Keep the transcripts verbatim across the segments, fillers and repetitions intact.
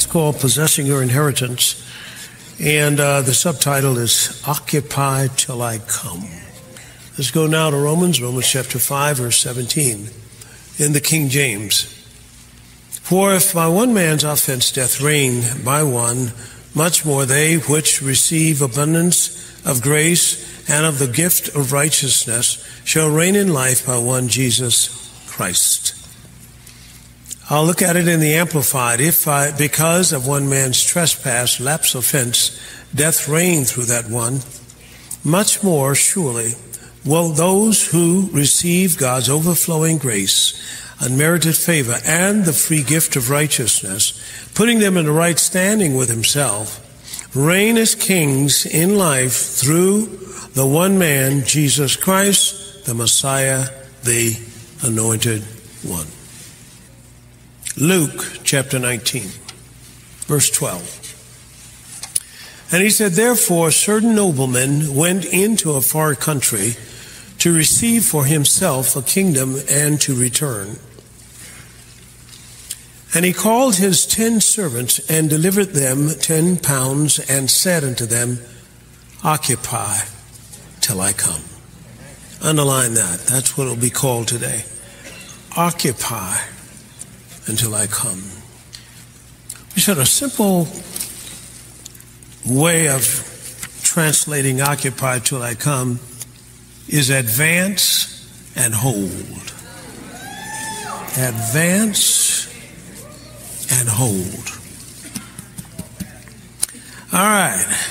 called Possessing Your Inheritance, and uh, the subtitle is Occupy Till I Come. Let's go now to Romans, Romans chapter five, verse seventeen, in the King James. For if by one man's offense death reigned by one, much more they which receive abundance of grace and of the gift of righteousness shall reign in life by one Jesus Christ. I'll look at it in the Amplified. If I, because of one man's trespass, lapse, offense, death reigned through that one, much more surely will those who receive God's overflowing grace, unmerited favor, and the free gift of righteousness, putting them in the right standing with himself, reign as kings in life through the one man, Jesus Christ, the Messiah, the Anointed One. Luke chapter nineteen, verse twelve. And he said, therefore, certain noblemen went into a far country to receive for himself a kingdom and to return. And he called his ten servants and delivered them ten pounds and said unto them, occupy till I come. Underline that. That's what it'll be called today. Occupy until I come. We said a simple way of translating occupy till I come is advance and hold. Advance and hold. All right.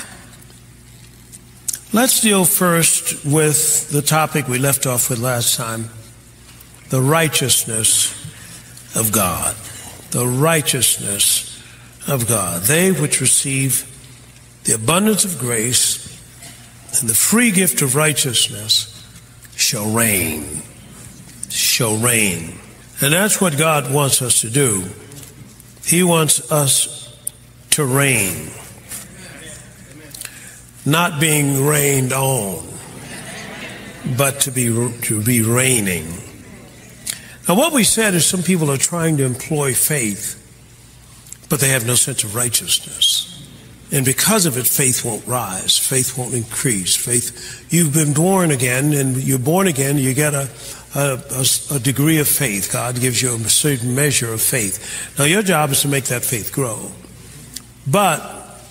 Let's deal first with the topic we left off with last time, the righteousness of God. The righteousness of God. They which receive the abundance of grace and the free gift of righteousness shall reign. Shall reign. And that's what God wants us to do. He wants us to reign. Not being rained on, but to be, to be reigning. Now what we said is some people are trying to employ faith, but they have no sense of righteousness. And because of it, faith won't rise. Faith won't increase. Faith, you've been born again, and you're born again, you get a, a, a, a degree of faith. God gives you a certain measure of faith. Now your job is to make that faith grow. But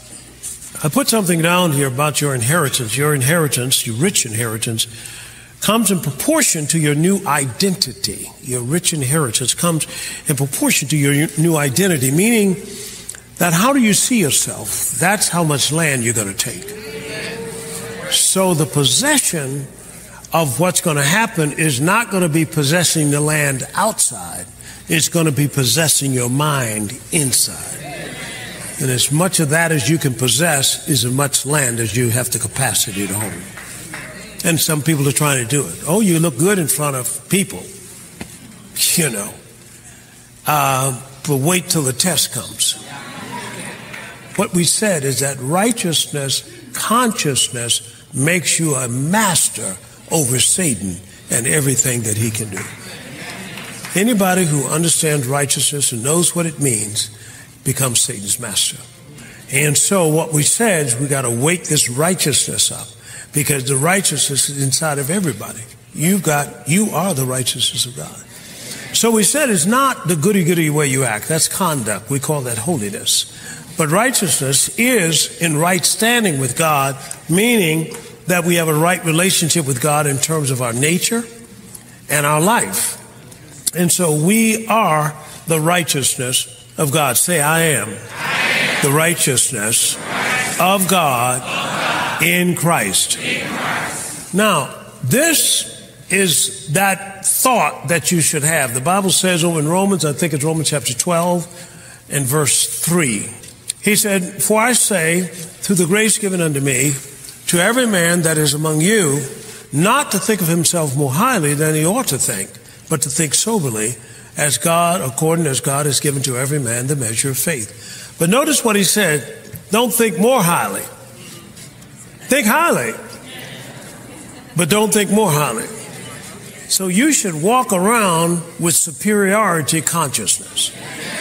I put something down here about your inheritance. Your inheritance, your rich inheritance, comes in proportion to your new identity. Your rich inheritance comes in proportion to your new identity, meaning that how do you see yourself? That's how much land you're going to take. So the possession of what's going to happen is not going to be possessing the land outside. It's going to be possessing your mind inside. And as much of that as you can possess is as much land as you have the capacity to hold. And some people are trying to do it. Oh, you look good in front of people, you know. Uh, but wait till the test comes. What we said is that righteousness, consciousness, makes you a master over Satan and everything that he can do. Anybody who understands righteousness and knows what it means becomes Satan's master. And so what we said is we got to wake this righteousness up, because the righteousness is inside of everybody. You've got, you are the righteousness of God. So we said it's not the goody-goody way you act. That's conduct. We call that holiness. But righteousness is in right standing with God, meaning that we have a right relationship with God in terms of our nature and our life. And so we are the righteousness of God. Say, I am, I am the righteousness of God, of God in Christ. In Christ. Now, this is that thought that you should have. The Bible says over in Romans, I think it's Romans chapter twelve and verse three. He said, for I say, through the grace given unto me, to every man that is among you, not to think of himself more highly than he ought to think, but to think soberly, as God, according as God has given to every man the measure of faith. But notice what he said, don't think more highly. Think highly, but don't think more highly. So you should walk around with superiority consciousness.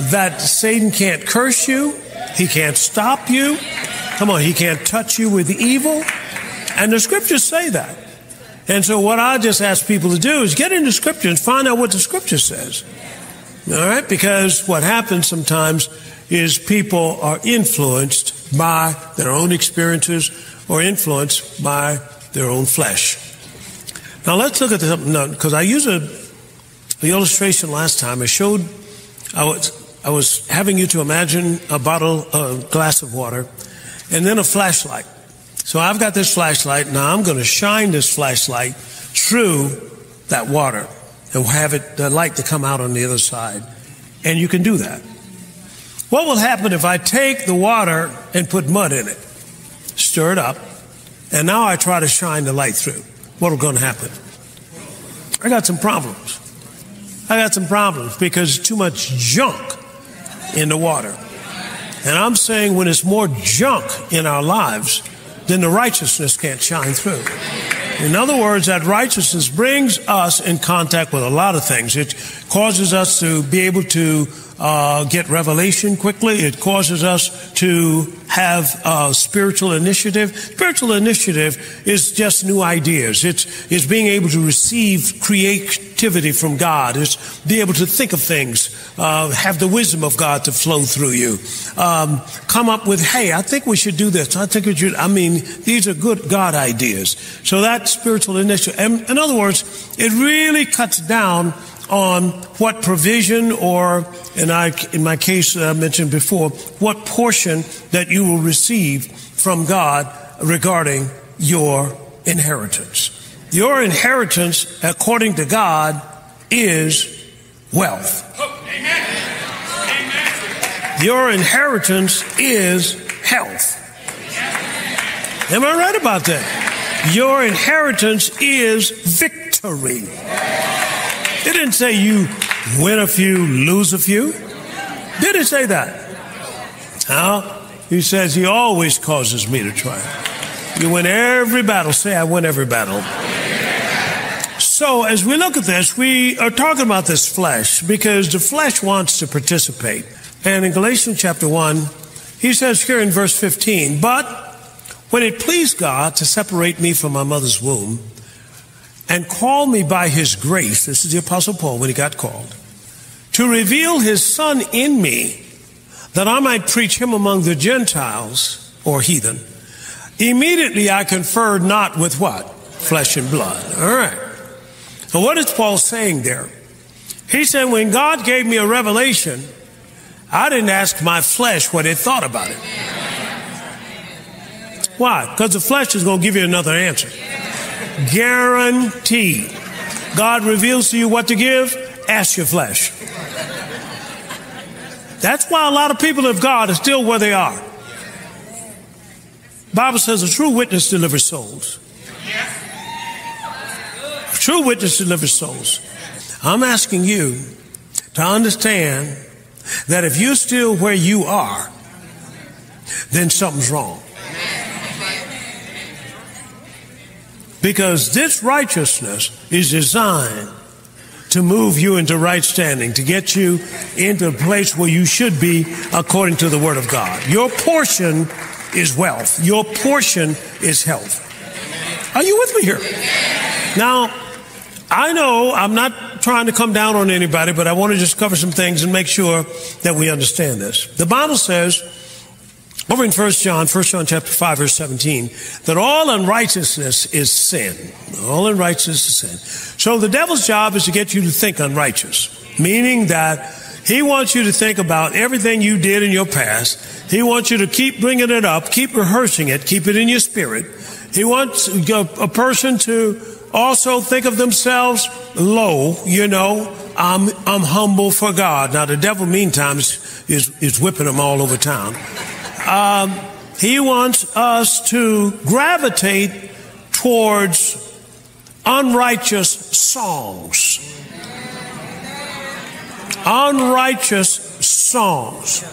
that Satan can't curse you. He can't stop you. Come on, he can't touch you with evil. And the scriptures say that. And so what I just ask people to do is get into scripture and find out what the scripture says. All right? Because what happens sometimes is people are influenced by their own experiences or influenced by their own flesh. Now let's look at something, because I used a, the illustration last time. I showed, I was, I was having you to imagine a bottle, a glass of water, and then a flashlight. So I've got this flashlight. Now I'm going to shine this flashlight through that water and have it, the light to come out on the other side. And you can do that. What will happen if I take the water and put mud in it, stir it up, and now I try to shine the light through? What is going to happen? I got some problems. I got some problems because too much junk in the water. And I'm saying when it's more junk in our lives, then the righteousness can't shine through. In other words, that righteousness brings us in contact with a lot of things. It causes us to be able to uh, get revelation quickly. It causes us to have uh, spiritual initiative. Spiritual initiative is just new ideas. It's, it's being able to receive creativity from God. It's be able to think of things, uh, have the wisdom of God to flow through you. Um, come up with, hey, I think we should do this. I think we should, I mean, these are good God ideas. So that's spiritual initiative. And in other words, it really cuts down on what provision or, in, I, in my case I mentioned before, what portion that you will receive from God regarding your inheritance. Your inheritance, according to God, is wealth. Amen. Your inheritance is health. Am I right about that? Your inheritance is victory. It didn't say you win a few, lose a few. Did it say that? No. He says he always causes me to triumph. You win every battle. Say, I win every battle. So as we look at this, we are talking about this flesh because the flesh wants to participate. And in Galatians chapter one, he says here in verse fifteen, but when it pleased God to separate me from my mother's womb and call me by his grace, this is the Apostle Paul when he got called, to reveal his son in me that I might preach him among the Gentiles or heathen, immediately I conferred not with what? Flesh and blood. All right. So what is Paul saying there? He said, when God gave me a revelation, I didn't ask my flesh what it thought about it. Why? Because the flesh is going to give you another answer. Guaranteed. God reveals to you what to give, ask your flesh. That's why a lot of people of God are still where they are. The Bible says a true witness delivers souls. A true witness delivers souls. I'm asking you to understand that if you're still where you are, then something's wrong. Because this righteousness is designed to move you into right standing, to get you into a place where you should be according to the Word of God. Your portion is wealth. Your portion is health. Are you with me here? Now, I know I'm not trying to come down on anybody, but I want to just cover some things and make sure that we understand this. The Bible says, over in First John, First John chapter five, verse seventeen, that all unrighteousness is sin. All unrighteousness is sin. So the devil's job is to get you to think unrighteous, meaning that he wants you to think about everything you did in your past. He wants you to keep bringing it up, keep rehearsing it, keep it in your spirit. He wants a person to also think of themselves low, you know, I'm, I'm humble for God. Now the devil meantime is, is, is whipping them all over town. Um, he wants us to gravitate towards unrighteous songs. Unrighteous songs.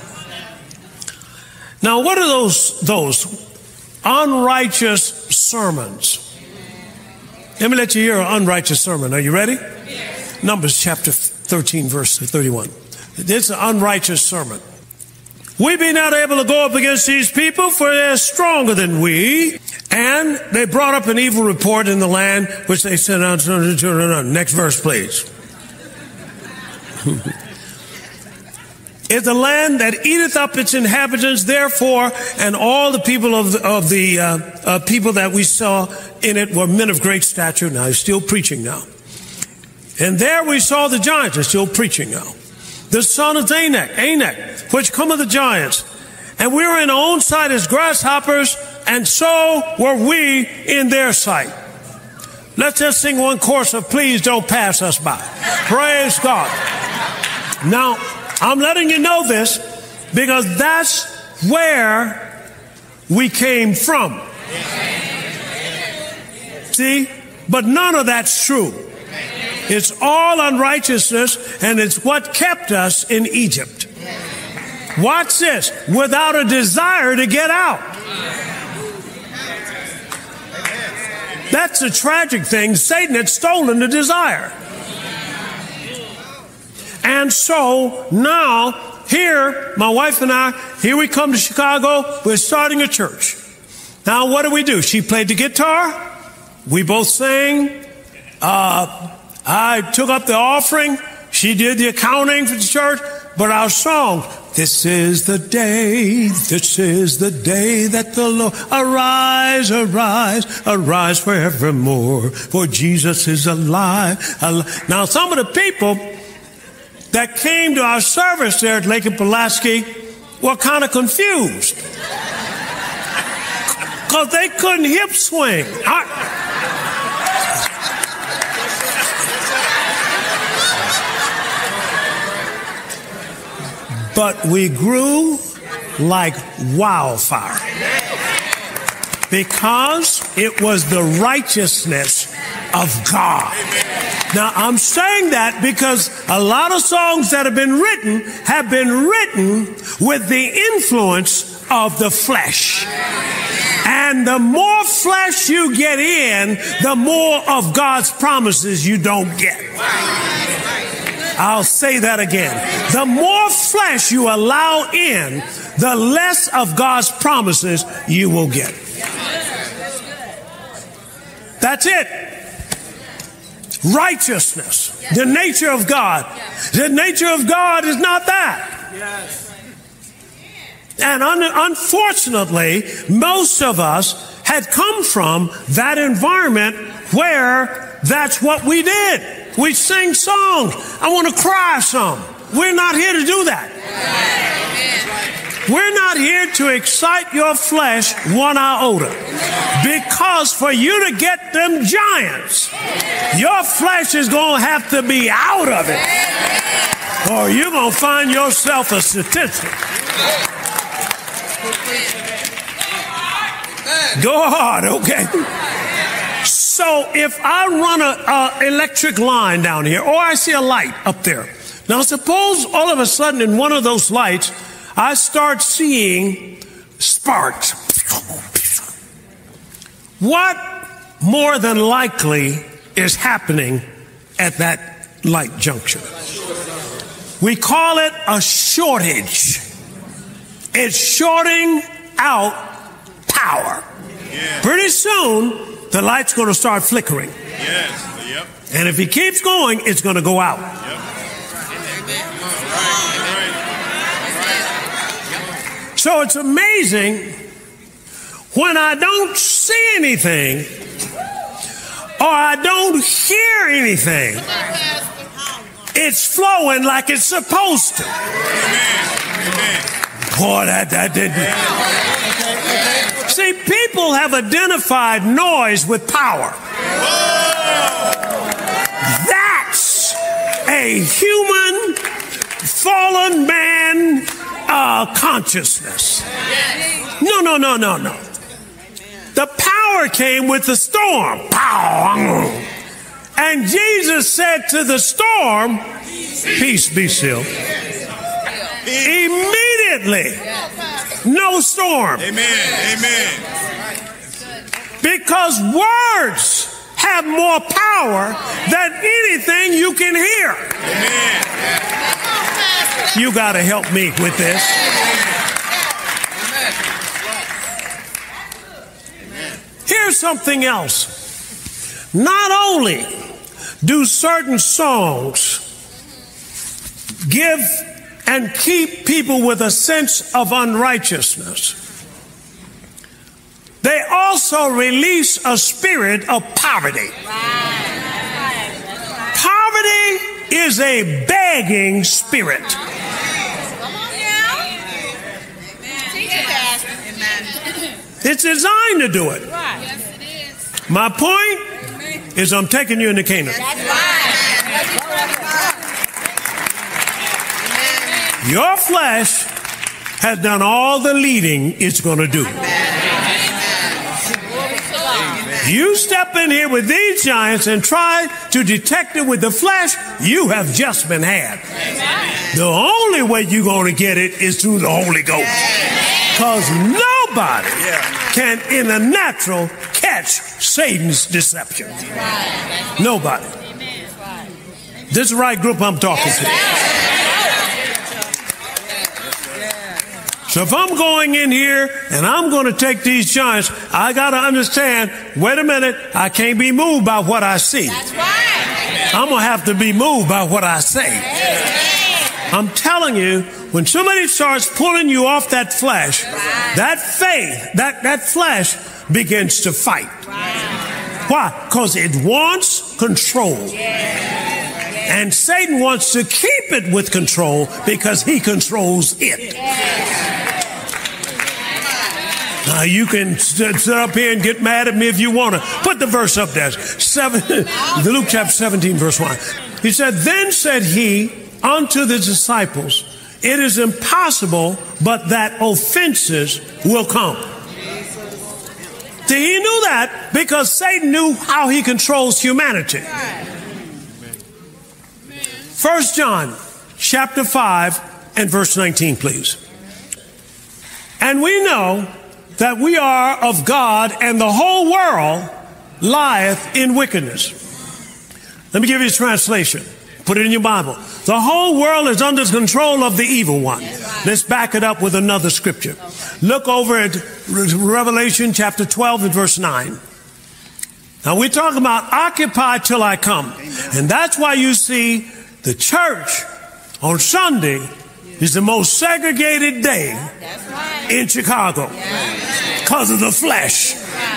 Now, what are those, those unrighteous sermons? Let me let you hear an unrighteous sermon. Are you ready? Yes. Numbers chapter thirteen, verse thirty-one. This is an unrighteous sermon. We be not able to go up against these people, for they're stronger than we. And they brought up an evil report in the land, which they said, no, no, no, no, no. Next verse, please. Is the land that eateth up its inhabitants, therefore, and all the people of the, of the uh, uh, people that we saw in it were men of great stature. Now he's still preaching now. And there we saw the giants. They're still preaching now. The son of Anak, Anak, which come of the giants. And we were in our own sight as grasshoppers, and so were we in their sight. Let's just sing one chorus of Please Don't Pass Us By. Praise God. Now, I'm letting you know this because that's where we came from. See? But none of that's true. It's all unrighteousness, and it's what kept us in Egypt. Watch this. Without a desire to get out. That's the tragic thing. Satan had stolen the desire. And so now, here, my wife and I, here we come to Chicago. We're starting a church. Now, what do we do? She played the guitar. We both sang. Uh, I took up the offering. She did the accounting for the church. But our song, this is the day, this is the day that the Lord, arise, arise, arise forevermore, for Jesus is alive. Now, some of the people that came to our service there at Lake and Pulaski were kind of confused because they couldn't hip swing. I, But we grew like wildfire because it was the righteousness of God. Now, I'm saying that because a lot of songs that have been written have been written with the influence of the flesh. And the more flesh you get in, the more of God's promises you don't get. I'll say that again. The more flesh you allow in, the less of God's promises you will get. That's it. Righteousness. The nature of God. The nature of God is not that. And un- unfortunately, most of us had come from that environment where that's what we did. We sing songs. I want to cry some. We're not here to do that. We're not here to excite your flesh one iota. Because for you to get them giants, your flesh is going to have to be out of it. Or you're going to find yourself a statistic. Go hard, okay? So if I run a, a electric line down here, or I see a light up there. Now suppose all of a sudden in one of those lights, I start seeing sparks. What more than likely is happening at that light juncture? We call it a shortage. It's shorting out power. Yeah. Pretty soon, the light's going to start flickering. Yes. Yep. And if it keeps going, it's going to go out. Yep. So it's amazing when I don't see anything or I don't hear anything, it's flowing like it's supposed to. Boy, that, that didn't. See, people have identified noise with power. That's a human, fallen man uh, consciousness. No, no, no, no, no. The power came with the storm. Pow! And Jesus said to the storm, peace be still. Immediately, no storm. Amen. Amen. Because words have more power than anything you can hear. Amen. You got to help me with this. Here's something else. Not only do certain songs give and keep people with a sense of unrighteousness, they also release a spirit of poverty. Poverty is a begging spirit. It's designed to do it. My point is I'm taking you into Canaan. Your flesh has done all the leading it's going to do. You step in here with these giants and try to detect it with the flesh, you have just been had. The only way you're going to get it is through the Holy Ghost. Because nobody can, in the natural, catch Satan's deception. Nobody. This is the right group I'm talking to. So if I'm going in here and I'm going to take these giants, I got to understand, wait a minute, I can't be moved by what I see. That's right. I'm going to have to be moved by what I say. I'm telling you, when somebody starts pulling you off that flesh, that faith, that, that flesh begins to fight. Why? Because it wants control. And Satan wants to keep it with control because he controls it. Now you can sit, sit up here and get mad at me if you want to. Put the verse up there. Seven, Luke chapter seventeen, verse one. He said, then said he unto the disciples, it is impossible but that offenses will come. See, he knew that because Satan knew how he controls humanity. First John chapter five and verse nineteen, please. And we know that we are of God, and the whole world lieth in wickedness. Let me give you a translation. Put it in your Bible. The whole world is under the control of the evil one. Let's back it up with another scripture. Look over at Revelation chapter twelve and verse nine. Now we're talking about occupy till I come. And that's why you see the church on Sunday is the most segregated day in Chicago because of the flesh.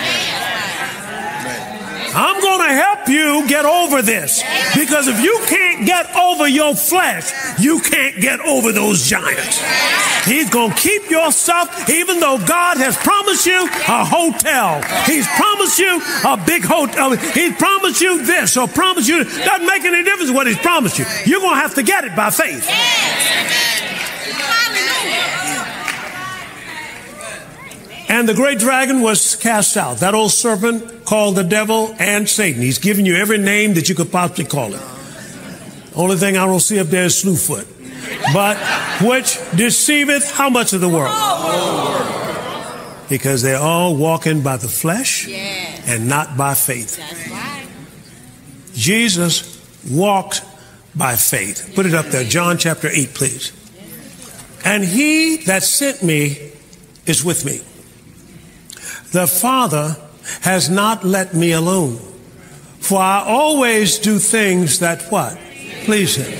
I'm going to help you get over this, because if you can't get over your flesh, you can't get over those giants. He's going to keep your stuff, even though God has promised you a hotel. He's promised you a big hotel. He's promised you this or promised you. Doesn't make any difference what he's promised you. You're going to have to get it by faith. And the great dragon was cast out. That old serpent called the devil and Satan. He's given you every name that you could possibly call it. Only thing I don't see up there is Slewfoot. But which deceiveth how much of the world? Because they're all walking by the flesh and not by faith. Jesus walked by faith. Put it up there. John chapter eight, please. And he that sent me is with me. The Father has not let me alone, for I always do things that what? Please him.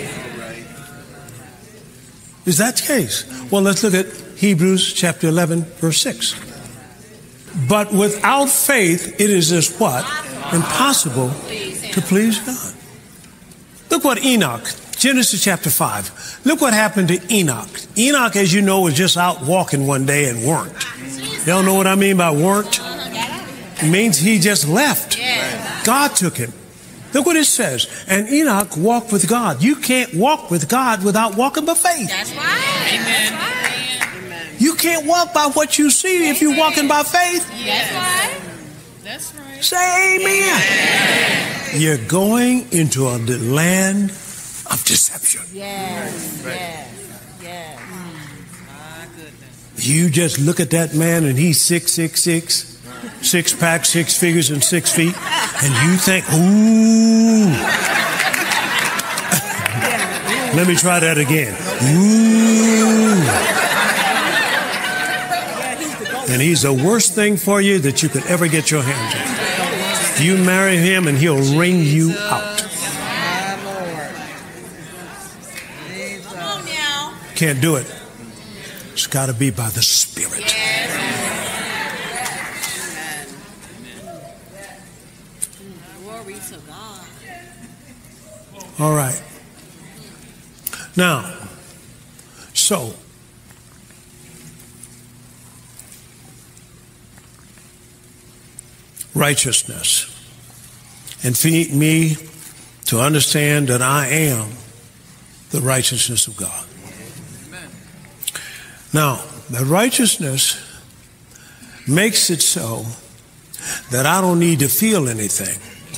Is that the case? Well, let's look at Hebrews chapter eleven, verse six. But without faith, it is as what? Impossible to please God. Look what Enoch, Genesis chapter five. Look what happened to Enoch. Enoch, as you know, was just out walking one day and weren't. Y'all know what I mean by weren't? It means he just left. God took him. Look what it says. And Enoch walked with God. You can't walk with God without walking by faith. That's right. Amen. You can't walk by what you see if you're walking by faith. That's right. That's right. Say amen. Amen. You're going into a land of deception. Yes. Yes. Yes. You just look at that man and he's six, six, six, six pack, six figures and six feet. And you think, ooh. Let me try that again. Ooh. And he's the worst thing for you that you could ever get your hands on. You marry him and he'll wring you out. Can't do it. It's got to be by the Spirit. Glory to God. All right. Now, so righteousness, and for me to understand that I am the righteousness of God. Now, the righteousness makes it so that I don't need to feel anything,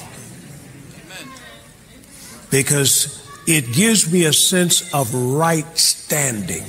because it gives me a sense of right standing.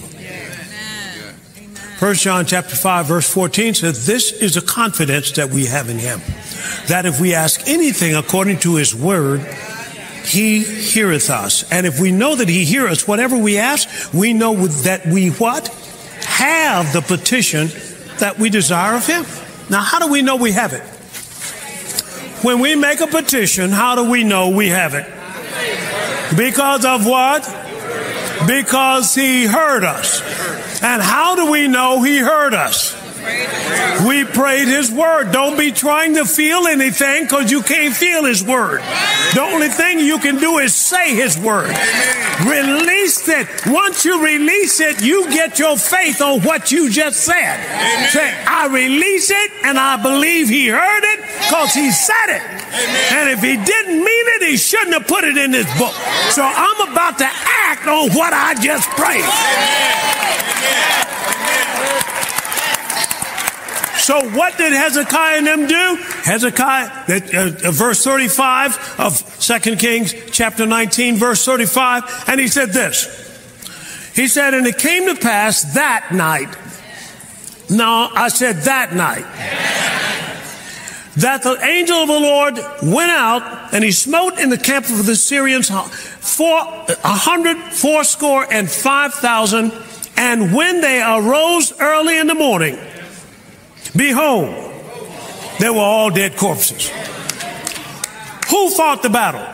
First John chapter five verse fourteen says, this is a confidence that we have in him, that if we ask anything according to his word, he heareth us. And if we know that he heareth us, whatever we ask, we know that we what? Have the petition that we desire of him. Now, how do we know we have it? When we make a petition, how do we know we have it? Because of what? Because he heard us. And how do we know he heard us? We prayed his word. Don't be trying to feel anything, because you can't feel his word. The only thing you can do is say his word. Release it. Once you release it, you get your faith on what you just said. Amen. Say, I release it and I believe he heard it because he said it. Amen. And if he didn't mean it, he shouldn't have put it in this book. So I'm about to act on what I just prayed. Amen. So what did Hezekiah and them do? Hezekiah, uh, verse thirty-five of Second Kings chapter nineteen, verse thirty-five, and he said this. He said, and it came to pass that night. No, I said that night. That the angel of the Lord went out, and he smote in the camp of the Syrians four, a hundred, fourscore, and five thousand. And when they arose early in the morning, behold, they were all dead corpses. Who fought the battle?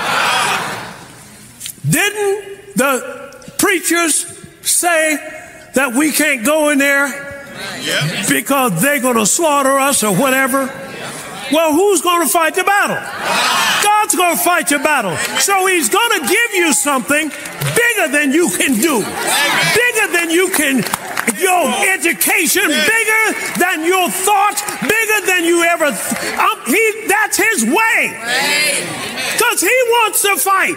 Didn't the preachers say that we can't go in there because they're going to slaughter us or whatever? Well, who's going to fight the battle? God's going to fight your battle. So he's going to give you something bigger than you can do, bigger than you can. Your education, bigger than your thoughts, bigger than you ever. Th- um, he, that's his way, because he wants to fight.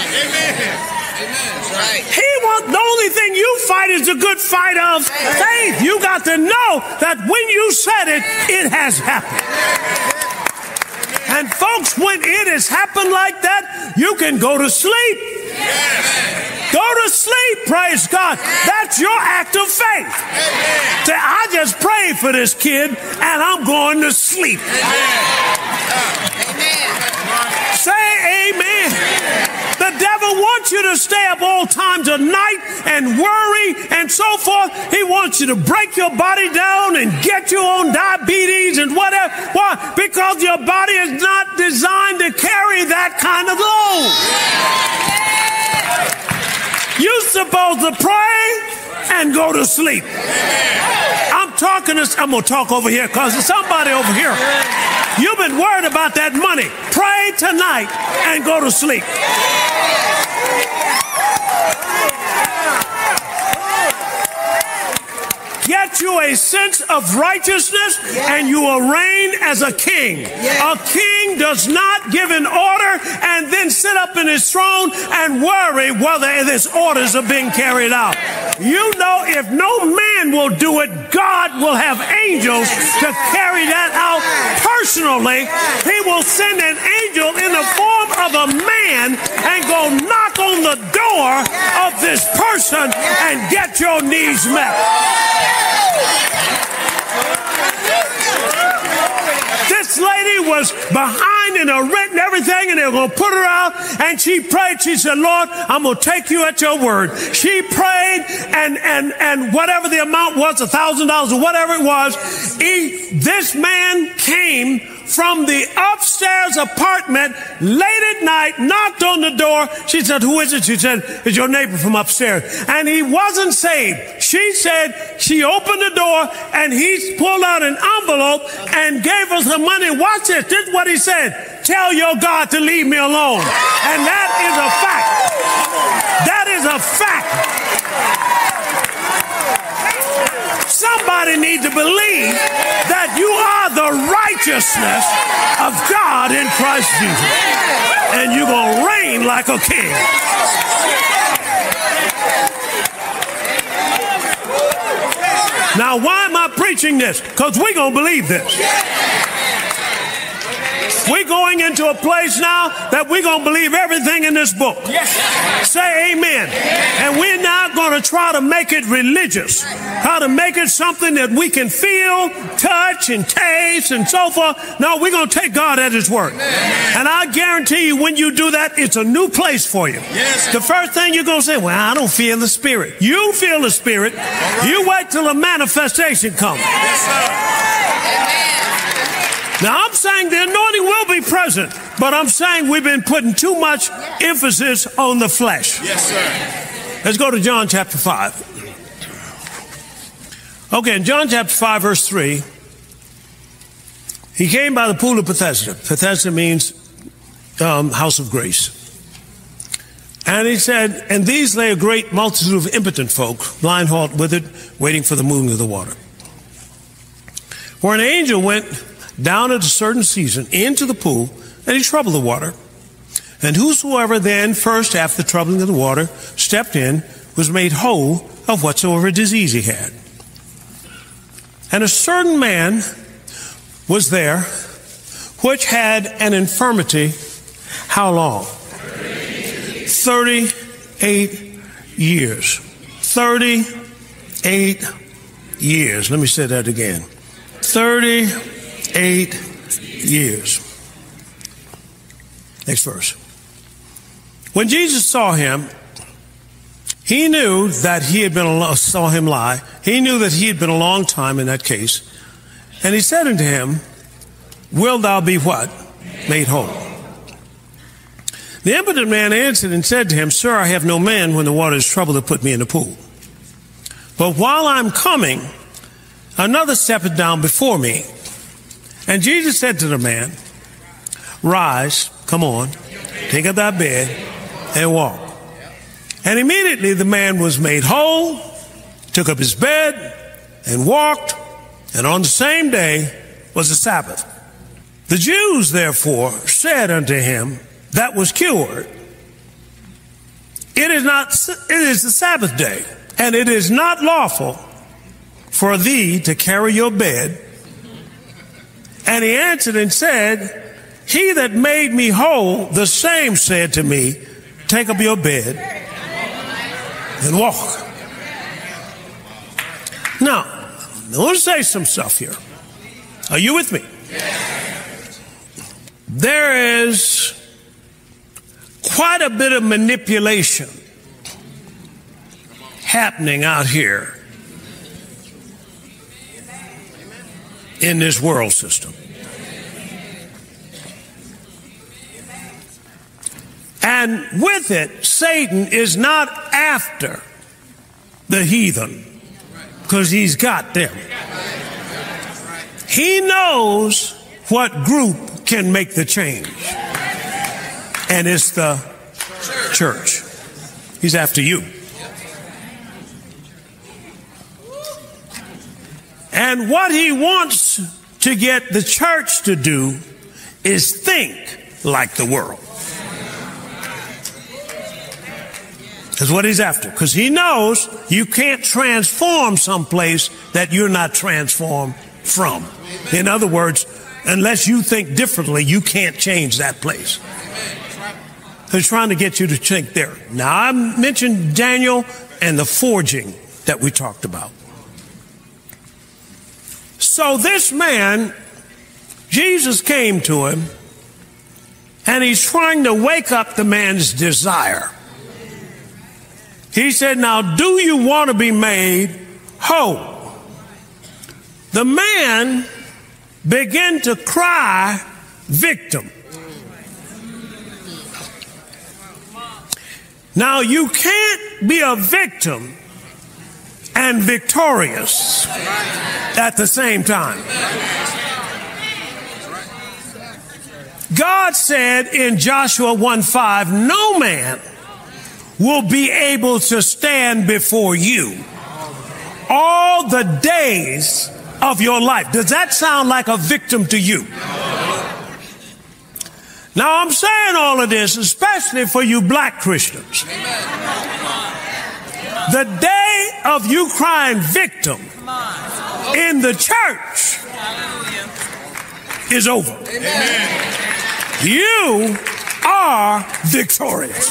He wants. The only thing you fight is the good fight of faith. You got to know that when you said it, it has happened. And folks, when it has happened like that, you can go to sleep. Go to sleep, praise God. That's your act of faith. Say, I just prayed for this kid and I'm going to sleep. Say amen. The devil wants you to stay up all times of night and worry and so forth. He wants you to break your body down and get you on diabetes and whatever. Why? Because your body is not designed to carry that kind of load. You're supposed to pray and go to sleep. I'm talking to, I'm going to talk over here because there's somebody over here. You've been worried about that money. Pray tonight and go to sleep. Get you a sense of righteousness and you will reign as a king. A king does not give an order and then sit up in his throne and worry whether his orders are being carried out. You know, if no man will do it, God will have angels to carry that out personally. He will send an angel in the form of a man and go knock on the door of this person and get your needs met. This lady was was behind and had written everything, and they were going to put her out. And she prayed. She said, Lord, I'm going to take you at your word. She prayed, and and and whatever the amount was, a thousand dollars or whatever it was, he, this man came from the upstairs apartment late at night, knocked on the door. She said, who is it? She said, it's your neighbor from upstairs. And he wasn't saved. She said, she opened the door and he pulled out an envelope and gave us the money. Watch this. This is what he said. Tell your God to leave me alone. And that is a fact. That is a fact. Somebody needs to believe that you are the righteousness of God in Christ Jesus. And you're going to reign like a king. Now, why am I preaching this? Because we're going to believe this. We're going into a place now that we're going to believe everything in this book. Yes. Say amen. Amen. And we're not going to try to make it religious. How to make it something that we can feel, touch, and taste, and so forth. No, we're going to take God at his word. Amen. And I guarantee you, when you do that, it's a new place for you. Yes. The first thing you're going to say, well, I don't feel the Spirit. You feel the Spirit. Right. You wait till the manifestation comes. Yes, sir. Amen. Now, I'm saying the anointing will be present, but I'm saying we've been putting too much emphasis on the flesh. Yes, sir. Let's go to John chapter five. Okay, in John chapter five, verse three, he came by the pool of Bethesda. Bethesda means um, house of grace. And he said, and these lay a great multitude of impotent folk, blind, halt, withered, waiting for the moving of the water. Where an angel went down at a certain season into the pool, and he troubled the water. And whosoever then first after the troubling of the water stepped in was made whole of whatsoever disease he had. And a certain man was there which had an infirmity, how long? thirty-eight years. thirty-eight years. Let me say that again. thirty-eight years. Next verse. When Jesus saw him, he knew that he had been, a, saw him lie. He knew that he had been a long time in that case. And he said unto him, wilt thou be what? Made whole. The impotent man answered and said to him, Sir, I have no man when the water is troubled to put me in the pool. But while I'm coming, another steppeth down before me. And Jesus said to the man, rise, come on, take up thy bed and walk. And immediately the man was made whole, took up his bed and walked, and on the same day was the Sabbath. The Jews therefore said unto him that was cured, it is not, it is the Sabbath day, and it is not lawful for thee to carry your bed. And he answered and said, he that made me whole, the same said to me, take up your bed and walk. Now, I want to say some stuff here. Are you with me? There is quite a bit of manipulation happening out here in this world system. And with it, Satan is not after the heathen because he's got them. He knows what group can make the change. And it's the church. He's after you. And what he wants to get the church to do is think like the world. That's what he's after. Because he knows you can't transform someplace that you're not transformed from. In other words, unless you think differently, you can't change that place. He's trying to get you to think there. Now, I mentioned Daniel and the forging that we talked about. So this man, Jesus came to him, and he's trying to wake up the man's desire. He said, now, do you want to be made whole? The man began to cry, victim. Now, you can't be a victim and victorious at the same time. God said in Joshua one five, no man will be able to stand before you all the days of your life. Does that sound like a victim to you? Now, I'm saying all of this, especially for you black Christians. The day of you crying victim in the church is over. You are victorious.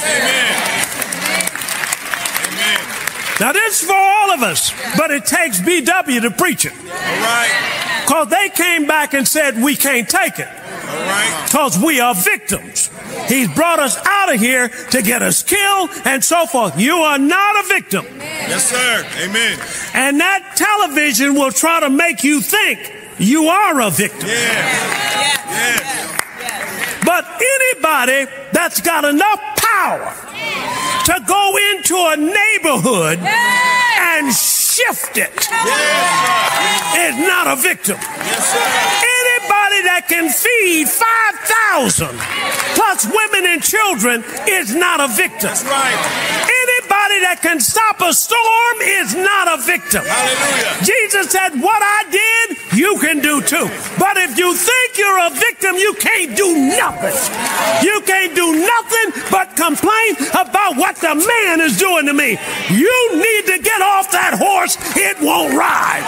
Now, this is for all of us, but it takes B W to preach it. Because they came back and said, we can't take it. Because we are victims. He's brought us out of here to get us killed and so forth. You are not a victim. Yes, sir. Amen. And that television will try to make you think you are a victim. Yeah. Yeah. But anybody that's got enough power to go into a neighborhood and shift it is not a victim. Anybody that can feed five thousand plus women and children is not a victim. Anybody that can stop a storm is not a victim. Hallelujah. Jesus said, what I did, you can do too. But if you think you're a victim, you can't do nothing. You can't do nothing but complain about what the man is doing to me. You need to get off that horse. It won't ride.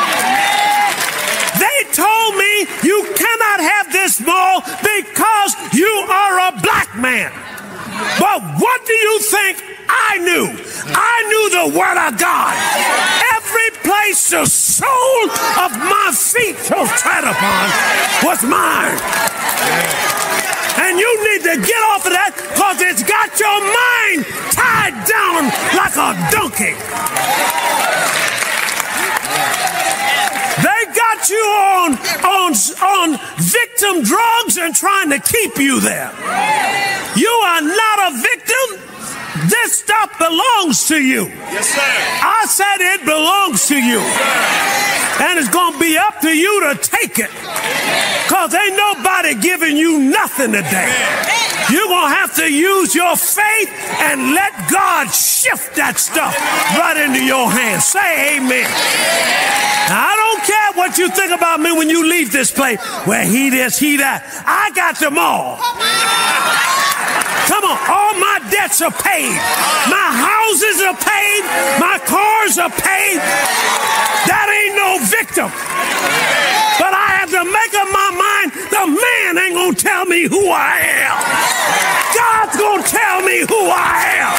They told me you cannot have this mall because you are a black man. But what do you think I knew? I knew the word of God. Every place the sole of my feet shall tread upon was mine. And you need to get off of that because it's got your mind tied down like a donkey. They got you on, on, on victim drugs and trying to keep you there. You are not a victim. This stuff belongs to you. Yes, sir. I said it belongs to you. And it's going to be up to you to take it. Because ain't nobody giving you nothing today. You're going to have to use your faith and let God shift that stuff right into your hands. Say amen. Now, I don't care what you think about me when you leave this place. Well, he this, he that. I got them all. Come on, all my debts are paid. My houses are paid. My cars are paid. That ain't no victim. But I have to make up my mind, the man ain't gonna tell me who I am. God's gonna tell me who I am.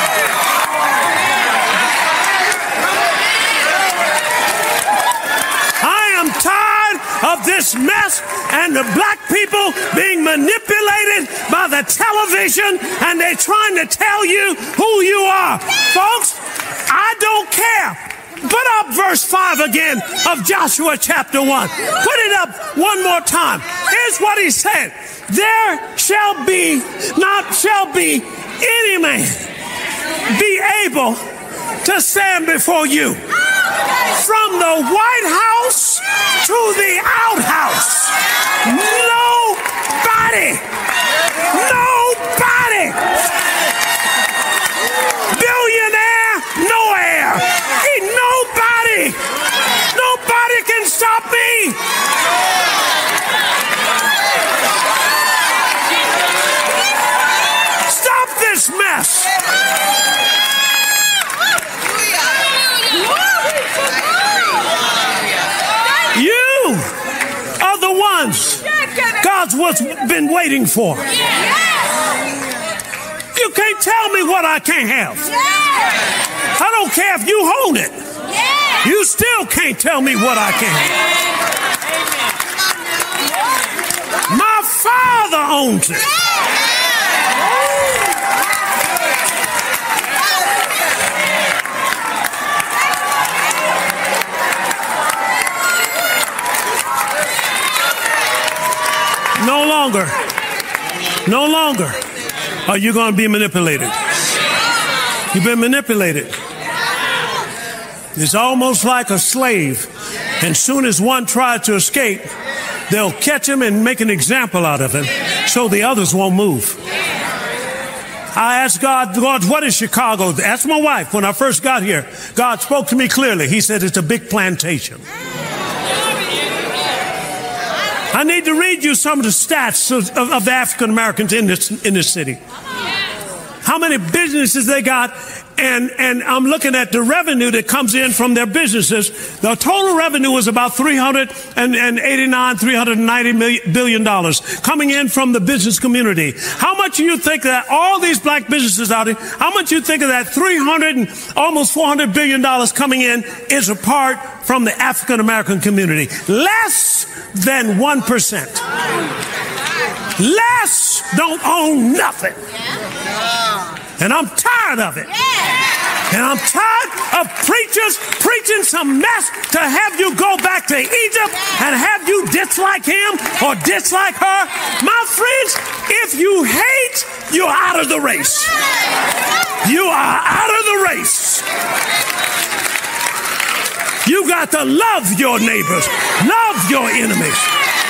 I am tired of this mess and the black people being manipulated by the television, and they're trying to tell you who you are. Folks, I don't care. Put up verse five again of Joshua chapter one. Put it up one more time. Here's what he said. There shall be, not shall be any man be able to stand before you. From the White House to the outhouse. Nobody. Nobody. Billionaire, no air. Ain't nobody. Nobody can stop me. Stop this mess. You are the ones God's what's been waiting for. You can't tell me what I can't have. I don't care if you own it. You still can't tell me what I can't have. longer owns it. No longer, no longer are you going to be manipulated. You've been manipulated. It's almost like a slave. And soon as one tries to escape, they'll catch him and make an example out of him so the others won't move. I asked God, God, what is Chicago? Asked my wife when I first got here. God spoke to me clearly. He said, it's a big plantation. I need to read you some of the stats of, of, of the African Americans in this, in this city. How many businesses they got, and, and I'm looking at the revenue that comes in from their businesses. The total revenue was about three hundred eighty-nine, three hundred ninety million, billion dollars coming in from the business community. How much do you think that all these black businesses out there, how much do you think of that three hundred and almost four hundred billion dollars coming in is a part from the African American community? Less than one percent. Less don't own nothing. And I'm tired of it. And I'm tired of preachers preaching some mess to have you go back to Egypt and have you dislike him or dislike her. My friends, if you hate, you're out of the race. You are out of the race. You got to love your neighbors, love your enemies.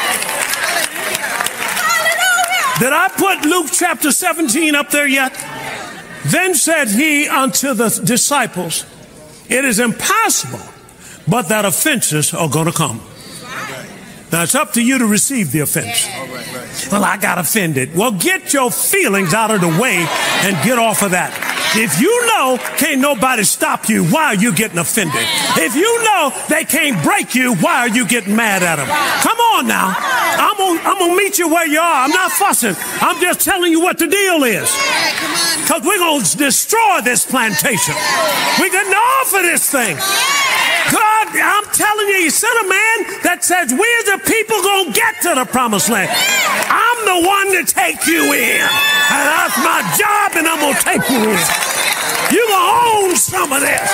Did I put Luke chapter seventeen up there yet? Then said he unto the disciples, it is impossible, but that offenses are going to come. Now it's up to you to receive the offense. Well, I got offended. Well, get your feelings out of the way and get off of that. If you know can't nobody stop you, why are you getting offended? If you know they can't break you, why are you getting mad at them? Come on now. I'm gonna, I'm gonna meet you where you are. I'm not fussing. I'm just telling you what the deal is. Because we're going to destroy this plantation. We're getting off of this thing. God, I'm telling you, he sent a man that says, we as a people going to get to the promised land. I'm the one to take you in. And that's my job, and I'm going to take you in. You're going to own some of this.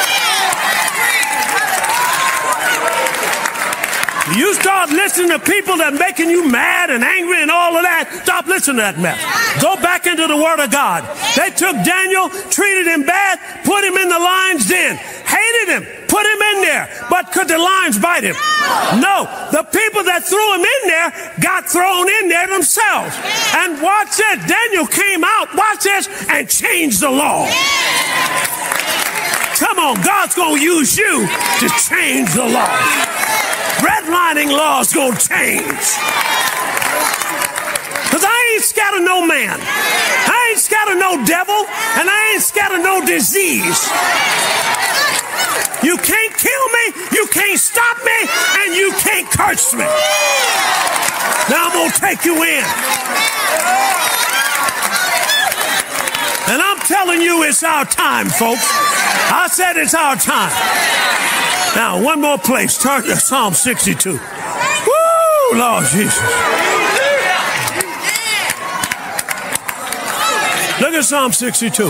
You start listening to people that are making you mad and angry and all of that. Stop listening to that mess. Go back into the Word of God. They took Daniel, treated him bad, put him in the lion's den, hated him, put him in there. But could the lions bite him? No. The people that threw him in there got thrown in there themselves. And watch this. Daniel came out, watch this, and changed the law. Come on, God's going to use you to change the law. Redlining laws gonna change. Cause I ain't scared of no man. I ain't scared of no devil, and I ain't scared of no disease. You can't kill me, you can't stop me, and you can't curse me. Now I'm gonna take you in. And I'm telling you, it's our time, folks. I said it's our time. Now, one more place. Turn to Psalm sixty-two. Woo, Lord Jesus. Look at Psalm sixty-two.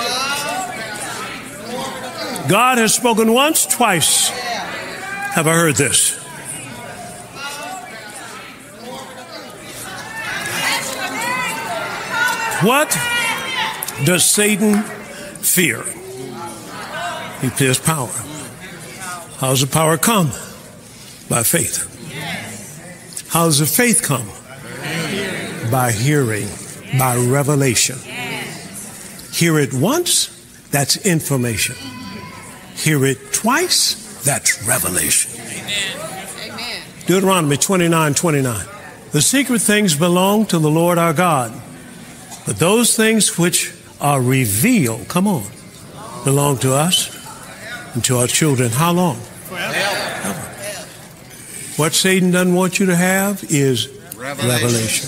God has spoken once, twice. Have I heard this? What does Satan fear? He fears power. How does the power come? By faith. How does the faith come? By hearing, by revelation. Hear it once, that's information. Hear it twice, that's revelation. Deuteronomy twenty-nine twenty-nine. The secret things belong to the Lord our God, but those things which are revealed, come on, belong to us and to our children. How long? Forever. What Satan doesn't want you to have is revelation. revelation.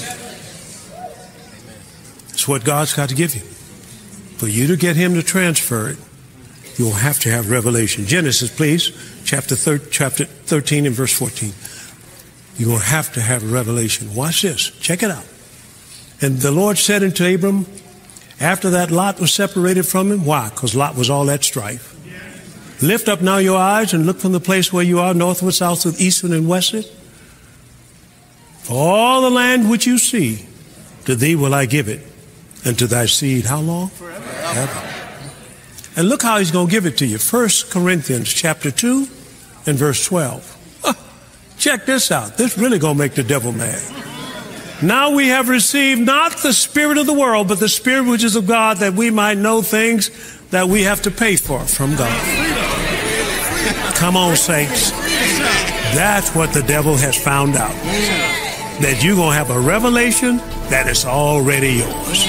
It's what God's got to give you. For you to get him to transfer it, you'll have to have revelation. Genesis, please, chapter, thir- chapter thirteen and verse fourteen. You're going to have to have a revelation. Watch this. Check it out. And the Lord said unto Abram, after that Lot was separated from him, why? Because Lot was all that strife. Lift up now your eyes and look from the place where you are, northward, southward, eastward, and westward. For all the land which you see, to thee will I give it, and to thy seed, how long? Forever. Forever. And look how he's going to give it to you. First Corinthians chapter two and verse twelve. Huh, check this out. This really going to make the devil mad. Now we have received not the spirit of the world, but the spirit which is of God, that we might know things that we have to pay for from God. Come on, saints. That's what the devil has found out. That you're going to have a revelation that is already yours.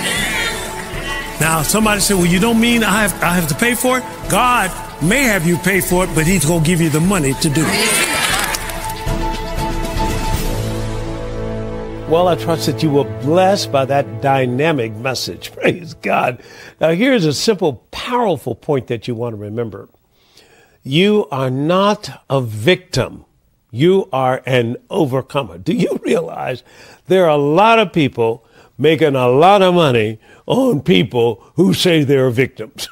Now, somebody said, well, you don't mean I have, I have to pay for it? God may have you pay for it, but he's going to give you the money to do it. Well, I trust that you were blessed by that dynamic message. Praise God. Now, here's a simple, powerful point that you want to remember. You are not a victim. You are an overcomer. Do you realize there are a lot of people making a lot of money on people who say they're victims?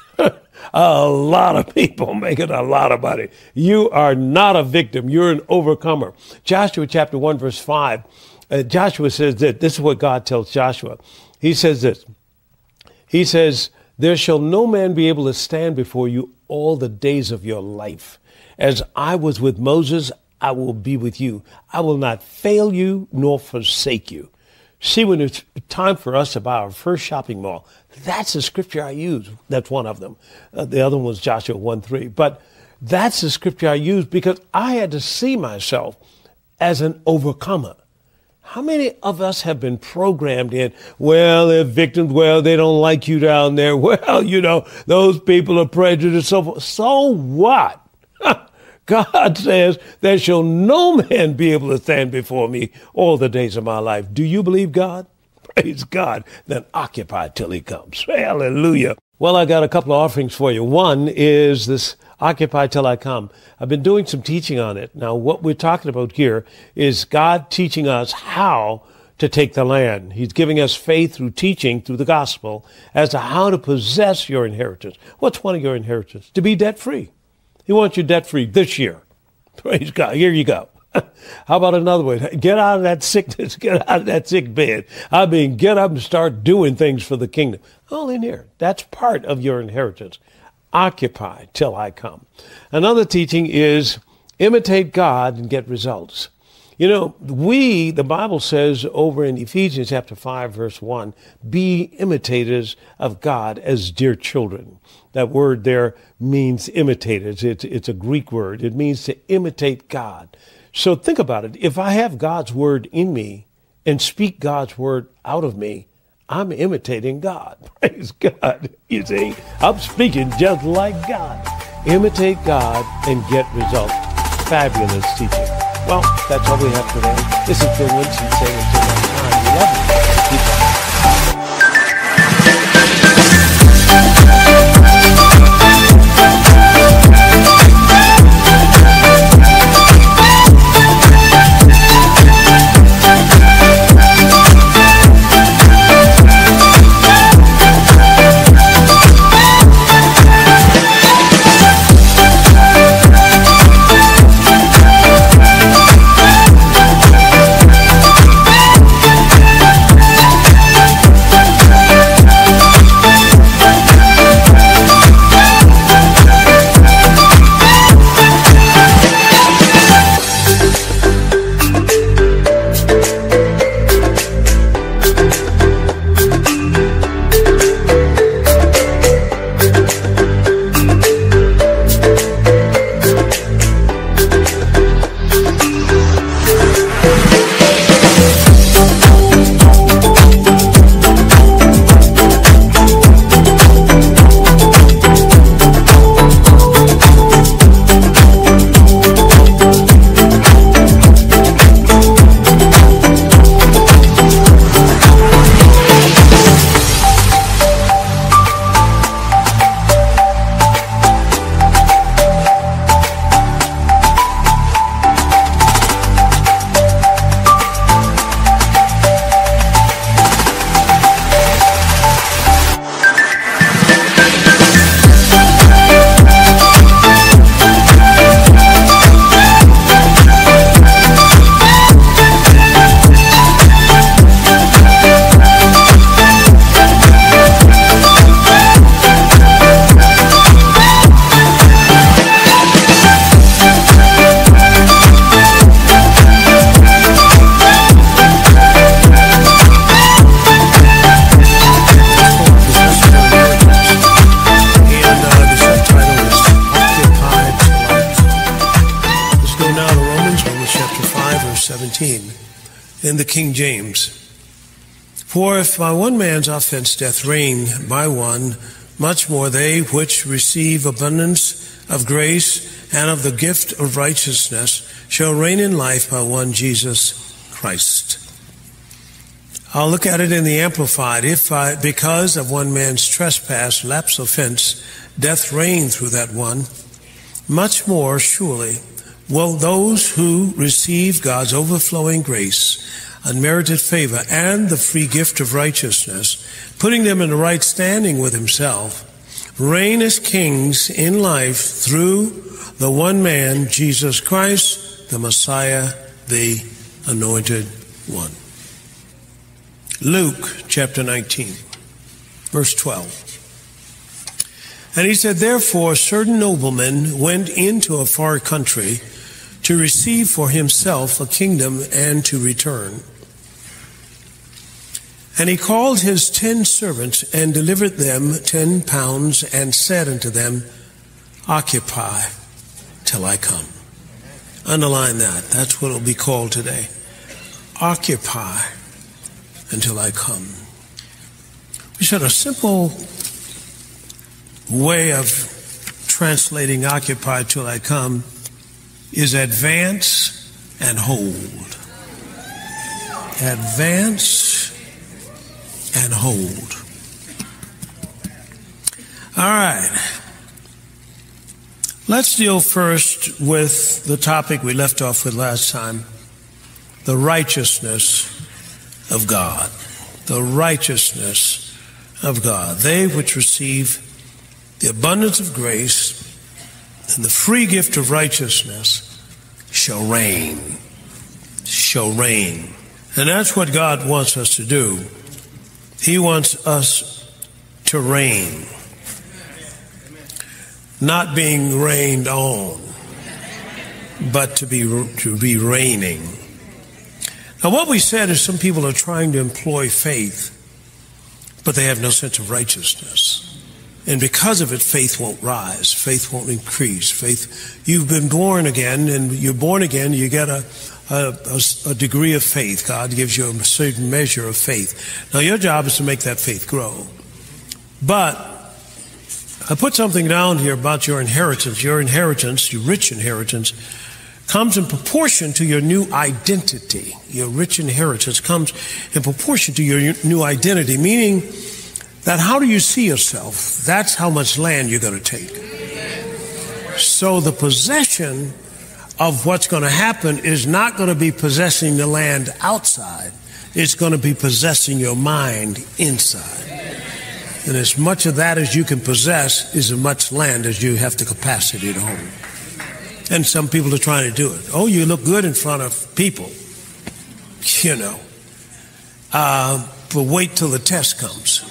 A lot of people making a lot of money. You are not a victim. You're an overcomer. Joshua chapter one, verse five. Uh, Joshua says that this is what God tells Joshua. He says this. He says, there shall no man be able to stand before you all the days of your life. As I was with Moses, I will be with you. I will not fail you nor forsake you. See, when it's time for us to buy our first shopping mall, that's the scripture I use. That's one of them. Uh, the other one was Joshua one three. But that's the scripture I use because I had to see myself as an overcomer. How many of us have been programmed in, well, they're victims, well, they don't like you down there, well, you know, those people are prejudiced, so forth. So what? God says, there shall no man be able to stand before me all the days of my life. Do you believe God? Praise God. Then occupy till he comes. Hallelujah. Well, I got a couple of offerings for you. One is this Occupy Till I Come. I've been doing some teaching on it. Now, what we're talking about here is God teaching us how to take the land. He's giving us faith through teaching, through the gospel, as to how to possess your inheritance. What's one of your inheritance? To be debt-free. He wants you debt-free this year. Praise God. Here you go. How about another one? Get out of that sickness. Get out of that sick bed. I mean, get up and start doing things for the kingdom. All in here. That's part of your inheritance. Occupy till I come. Another teaching is imitate God and get results. You know, we, the Bible says over in Ephesians chapter five, verse one, be imitators of God as dear children. That word there means imitators. It's, it's a Greek word. It means to imitate God. So think about it. If I have God's word in me and speak God's word out of me, I'm imitating God. Praise God. You see, I'm speaking just like God. Imitate God and get results. Fabulous teaching. Well, that's all we have today. This is Bill Winston saying until next time, we love you. Keep on. Romans, Romans chapter five, verse seventeen, in the King James. For if by one man's offense death reigned by one, much more they which receive abundance of grace and of the gift of righteousness shall reign in life by one Jesus Christ. I'll look at it in the Amplified. If I, because of one man's trespass, lapse, offense, death reigned through that one, much more surely will those who receive God's overflowing grace, unmerited favor, and the free gift of righteousness, putting them in the right standing with himself, reign as kings in life through the one man, Jesus Christ, the Messiah, the Anointed One. Luke chapter nineteen, verse twelve. And he said, therefore, certain noblemen went into a far country to receive for himself a kingdom and to return. And he called his ten servants and delivered them ten pounds and said unto them, occupy till I come. Underline that. That's what it'll be called today. Occupy until I come. We said a simple way of translating occupy till I come is advance and hold. Advance and hold. All right. Let's deal first with the topic we left off with last time, the righteousness of God. The righteousness of God. They which receive the abundance of grace and the free gift of righteousness shall reign. Shall reign. And that's what God wants us to do. He wants us to reign. Not being reigned on, but to be, to be reigning. Now what we said is some people are trying to employ faith, but they have no sense of righteousness. And because of it, faith won't rise. Faith won't increase. Faith, you've been born again, and you're born again, you get a, a, a, a degree of faith. God gives you a certain measure of faith. Now your job is to make that faith grow. But I put something down here about your inheritance. Your inheritance, your rich inheritance, comes in proportion to your new identity. Your rich inheritance comes in proportion to your new identity, meaning that how do you see yourself? That's how much land you're going to take. So the possession of what's going to happen is not going to be possessing the land outside. It's going to be possessing your mind inside. And as much of that as you can possess is as much land as you have the capacity to hold. And some people are trying to do it. Oh, you look good in front of people, you know. Uh, but wait till the test comes.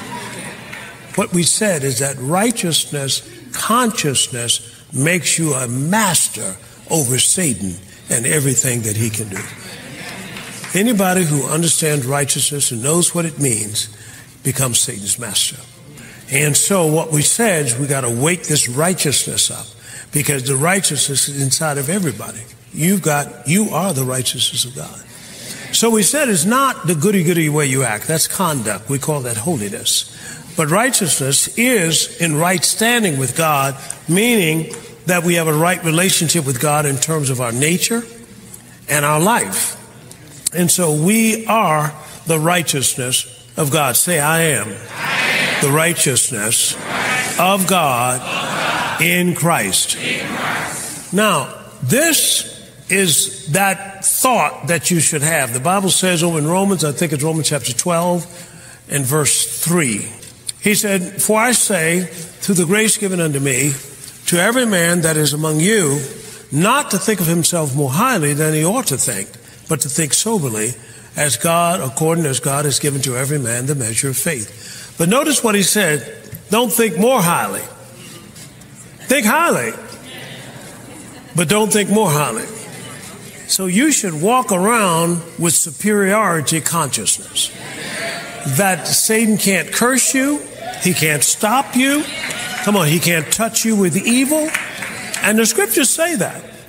What we said is that righteousness, consciousness, makes you a master over Satan and everything that he can do. Anybody who understands righteousness and knows what it means becomes Satan's master. And so what we said is we got to wake this righteousness up, because the righteousness is inside of everybody. You've got, you are the righteousness of God. So we said it's not the goody-goody way you act. That's conduct. We call that holiness. But righteousness is in right standing with God, meaning that we have a right relationship with God in terms of our nature and our life. And so we are the righteousness of God. Say, I am, I am the righteousness Christ. Of, God of God in Christ. In Christ. Now, this is that thought that you should have. The Bible says over in Romans, I think it's Romans chapter twelve and verse three. He said, for I say, through the grace given unto me, to every man that is among you, not to think of himself more highly than he ought to think, but to think soberly, as God, according as God has given to every man the measure of faith. But notice what he said, don't think more highly. Think highly, but don't think more highly. So you should walk around with superiority consciousness. That Satan can't curse you, he can't stop you. Come on, he can't touch you with evil. And the scriptures say that.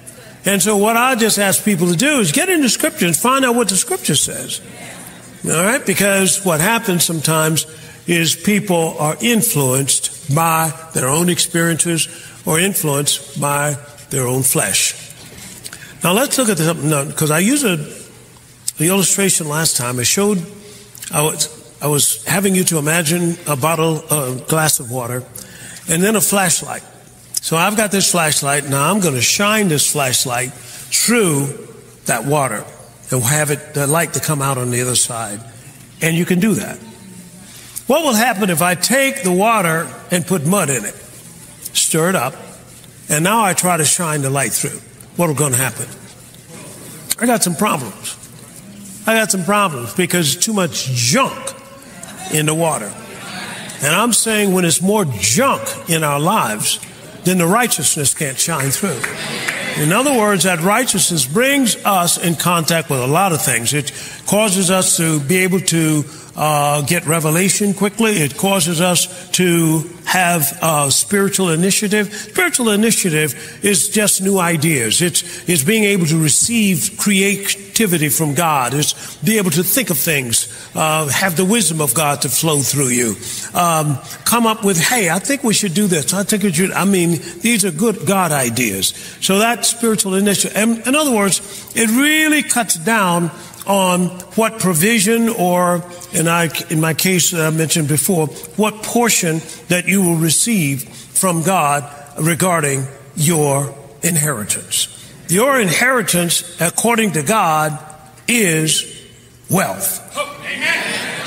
And so what I just ask people to do is get into Scripture and find out what the Scripture says. All right? Because what happens sometimes is people are influenced by their own experiences or influenced by their own flesh. Now let's look at something, because I used a, the illustration last time. I showed, I was, I was having you to imagine a bottle, a glass of water, and then a flashlight. So I've got this flashlight. Now I'm going to shine this flashlight through that water and have it, the light to come out on the other side. And you can do that. What will happen if I take the water and put mud in it, stir it up, and now I try to shine the light through? What is going to happen? I got some problems. I got some problems because too much junk in the water. And I'm saying when it's more junk in our lives, then the righteousness can't shine through. In other words, that righteousness brings us in contact with a lot of things. It causes us to be able to uh, get revelation quickly. It causes us to have uh, spiritual initiative. Spiritual initiative is just new ideas. It's, it's being able to receive creativity from God. It's be able to think of things, uh, have the wisdom of God to flow through you. Um, come up with, hey, I think we should do this. I think we should. I mean, these are good God ideas. So that's spiritual initiative. And in other words, it really cuts down on what provision or, in, I, in my case that I mentioned before, what portion that you will receive from God regarding your inheritance. Your inheritance, according to God, is wealth. Amen.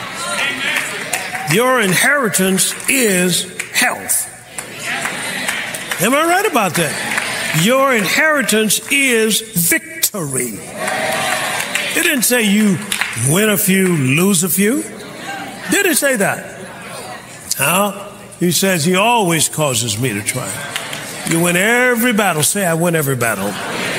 Your inheritance is health. Am I right about that? Your inheritance is victory. It didn't say you win a few, lose a few. Did it say that? No. He says he always causes me to triumph. You win every battle. Say, I win every battle.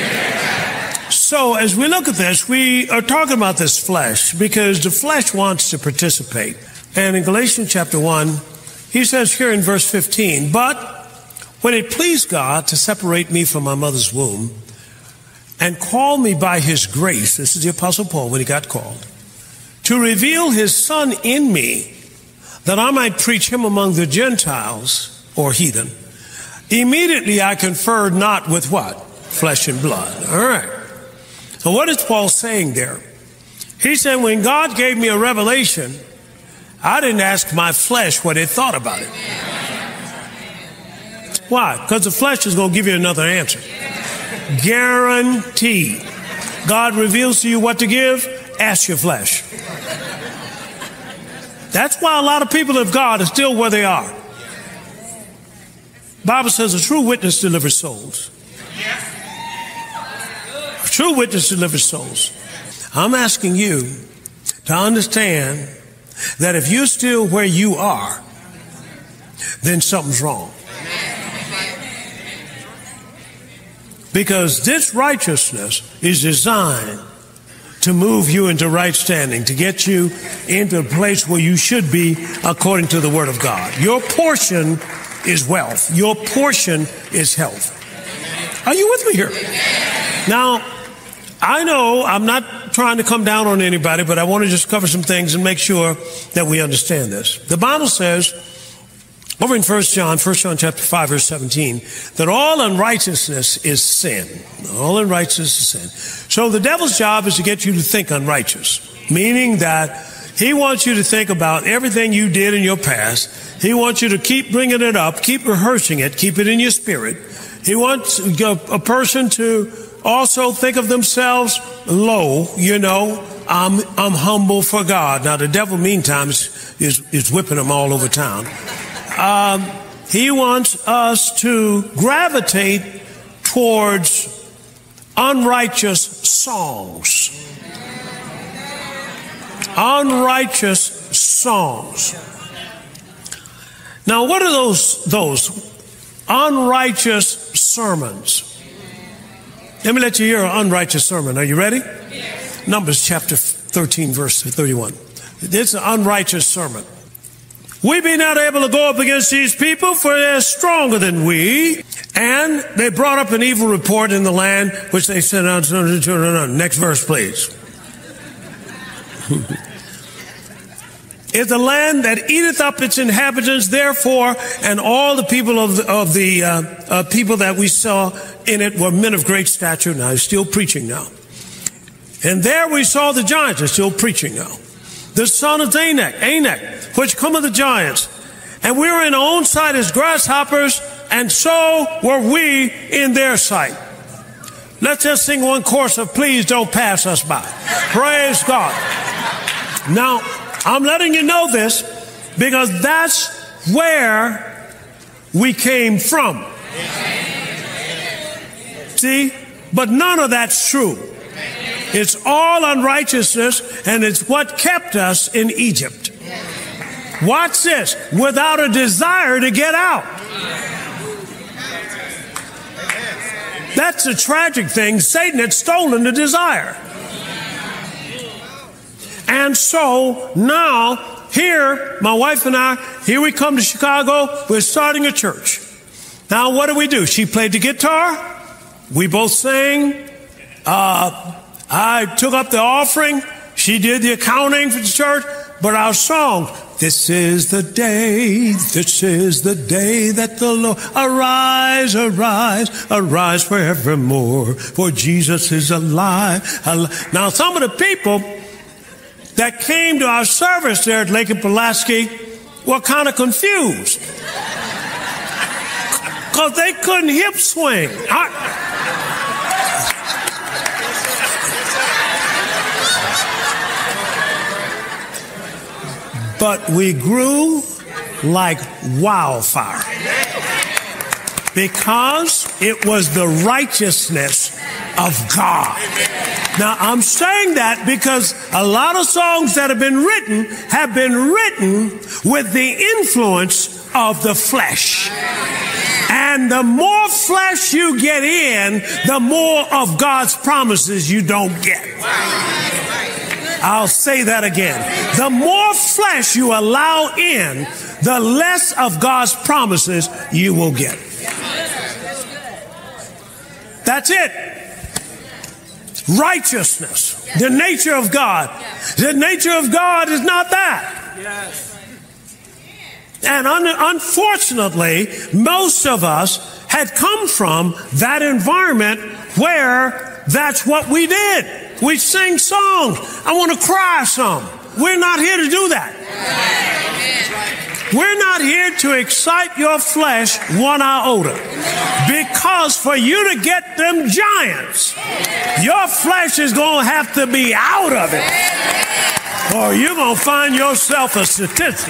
So as we look at this, we are talking about this flesh because the flesh wants to participate. And in Galatians chapter one, he says here in verse fifteen, but when it pleased God to separate me from my mother's womb and call me by his grace, this is the Apostle Paul when he got called, to reveal his Son in me, that I might preach him among the Gentiles, or heathen, immediately I conferred not with what? Flesh and blood. All right. So what is Paul saying there? He said, when God gave me a revelation, I didn't ask my flesh what it thought about it. Why? Because the flesh is going to give you another answer. Guaranteed. God reveals to you what to give, ask your flesh. That's why a lot of people of God are still where they are. The Bible says a true witness delivers souls. A true witness delivers souls. I'm asking you to understand that if you're still where you are, then something's wrong. Because this righteousness is designed to move you into right standing, to get you into a place where you should be according to the Word of God. Your portion is wealth. Your portion is health. Are you with me here? Now, I know I'm not trying to come down on anybody, but I want to just cover some things and make sure that we understand this. The Bible says, over in First John, First John chapter five, verse seventeen, that all unrighteousness is sin. All unrighteousness is sin. So the devil's job is to get you to think unrighteous, meaning that he wants you to think about everything you did in your past. He wants you to keep bringing it up, keep rehearsing it, keep it in your spirit. He wants a person to also think of themselves low, you know, I'm, I'm humble for God. Now the devil meantime is, is, is whipping them all over town. Um, he wants us to gravitate towards unrighteous songs. Unrighteous songs. Now, what are those, those unrighteous sermons? Let me let you hear an unrighteous sermon. Are you ready? Yes. Numbers chapter thirteen, verse thirty-one. It's an unrighteous sermon. We be not able to go up against these people, for they're stronger than we, And they brought up an evil report in the land, which they said, no, no, no, no, no. Next verse, please. Is the land that eateth up its inhabitants, therefore, and all the people of the, of the uh, uh, people that we saw in it were men of great stature. Now, he's still preaching now. And there we saw the giants. They're still preaching now. The son of Anak, Anak, which come of the giants. And we were in our own sight as grasshoppers, and so were we in their sight. Let's just sing one chorus of Please Don't Pass Us By. Praise God. Now, I'm letting you know this because that's where we came from. See? But none of that's true. It's all unrighteousness, and it's what kept us in Egypt. Watch this. Without a desire to get out. That's a tragic thing. Satan had stolen the desire. And so now, here, my wife and I, here we come to Chicago. We're starting a church. Now, what do we do? She played the guitar. We both sang. Uh, I took up the offering. She did the accounting for the church. But our song, this is the day, this is the day that the Lord, arise, arise, arise forevermore, for Jesus is alive. Now, some of the people that came to our service there at Lake and Pulaski were kind of confused because they couldn't hip swing. I, But we grew like wildfire because it was the righteousness of God. Now, I'm saying that because a lot of songs that have been written have been written with the influence of the flesh. And the more flesh you get in, the more of God's promises you don't get. I'll say that again. The more flesh you allow in, the less of God's promises you will get. That's it. Righteousness, the nature of God. The nature of God is not that. And un- unfortunately, most of us had come from that environment where that's what we did. We sing songs. I want to cry some. We're not here to do that. We're not here to excite your flesh one iota. Because for you to get them giants, your flesh is going to have to be out of it. Or you're going to find yourself a statistic.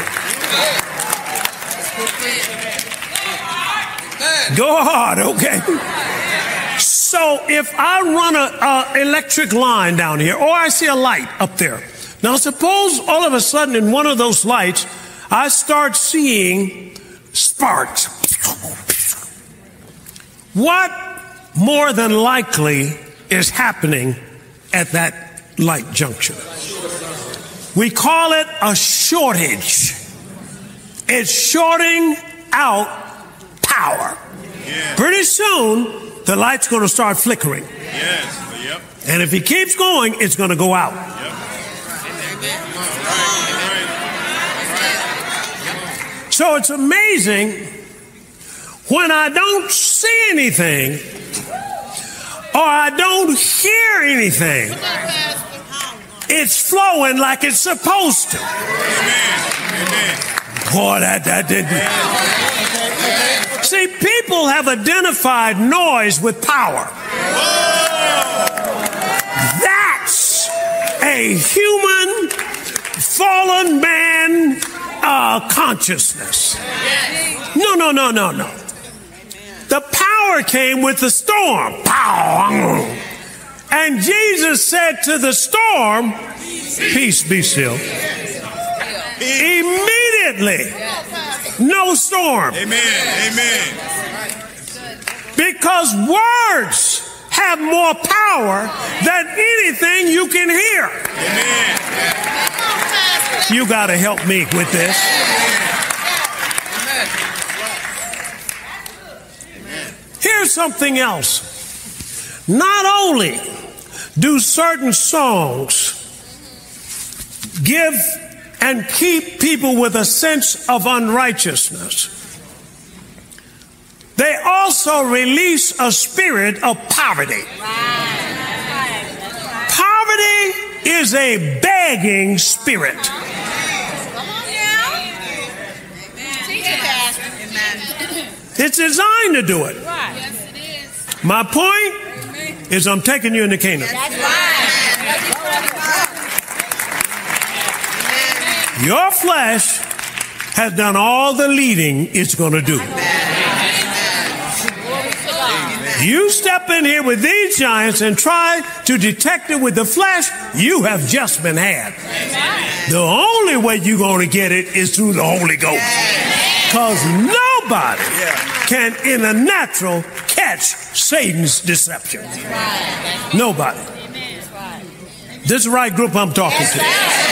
Go hard, okay? So if I run a, a electric line down here, or I see a light up there. Now suppose all of a sudden in one of those lights, I start seeing sparks. What more than likely is happening at that light junction? We call it a shortage. It's shorting out power. Yeah. Pretty soon, the light's going to start flickering. Yes. Yep. And if it keeps going, it's going to go out. Yep. So it's amazing when I don't see anything or I don't hear anything, it's flowing like it's supposed to. Boy, that, that didn't. See, people have identified noise with power. That's a human, fallen man uh, consciousness. No, no, no, no, no. The power came with the storm. Pow! And Jesus said to the storm, peace, be still. Immediately, no storm. Amen. Amen. Because words have more power than anything you can hear. Amen. You got to help me with this. something else. Not only do certain songs give and keep people with a sense of unrighteousness, they also release a spirit of poverty. Poverty is a begging spirit. It's designed to do it. My point is I'm taking you into Canaan. Your flesh has done all the leading it's going to do. You step in here with these giants and try to detect it with the flesh, you have just been had. The only way you're going to get it is through the Holy Ghost. Because nobody can, in a natural, catch Satan's deception. Nobody. This is the right group I'm talking to.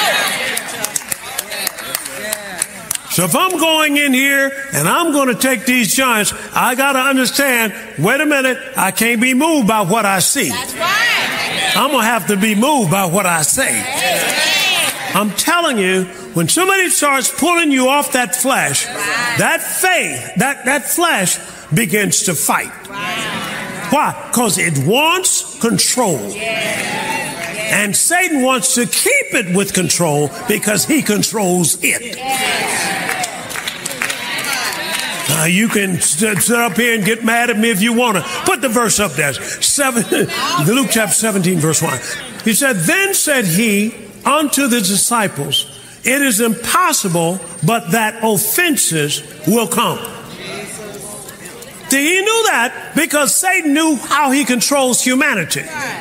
So if I'm going in here and I'm going to take these giants, I got to understand, wait a minute, I can't be moved by what I see. That's right. I'm going to have to be moved by what I say. I'm telling you, when somebody starts pulling you off that flesh, that faith, that, that flesh begins to fight. Why? Because it wants control. And Satan wants to keep it with control because he controls it. Now you can st- sit up here and get mad at me if you want to. Put the verse up there. Seven, Luke chapter seventeen, verse one. He said, then said he unto the disciples, it is impossible but that offenses will come. See, he knew that because Satan knew how he controls humanity.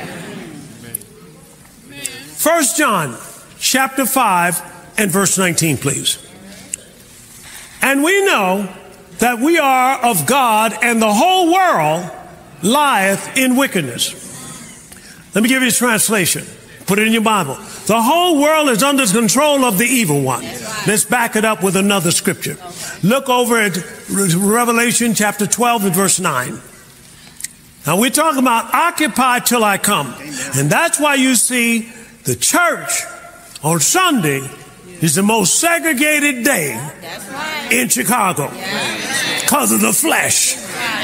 First John chapter five and verse nineteen, please. And we know that we are of God, and the whole world lieth in wickedness. Let me give you a translation. Put it in your Bible. The whole world is under control of the evil one. Let's back it up with another scripture. Look over at Revelation chapter twelve and verse nine. Now we're talking about occupy till I come. And that's why you see the church on Sunday is the most segregated day in Chicago because of the flesh.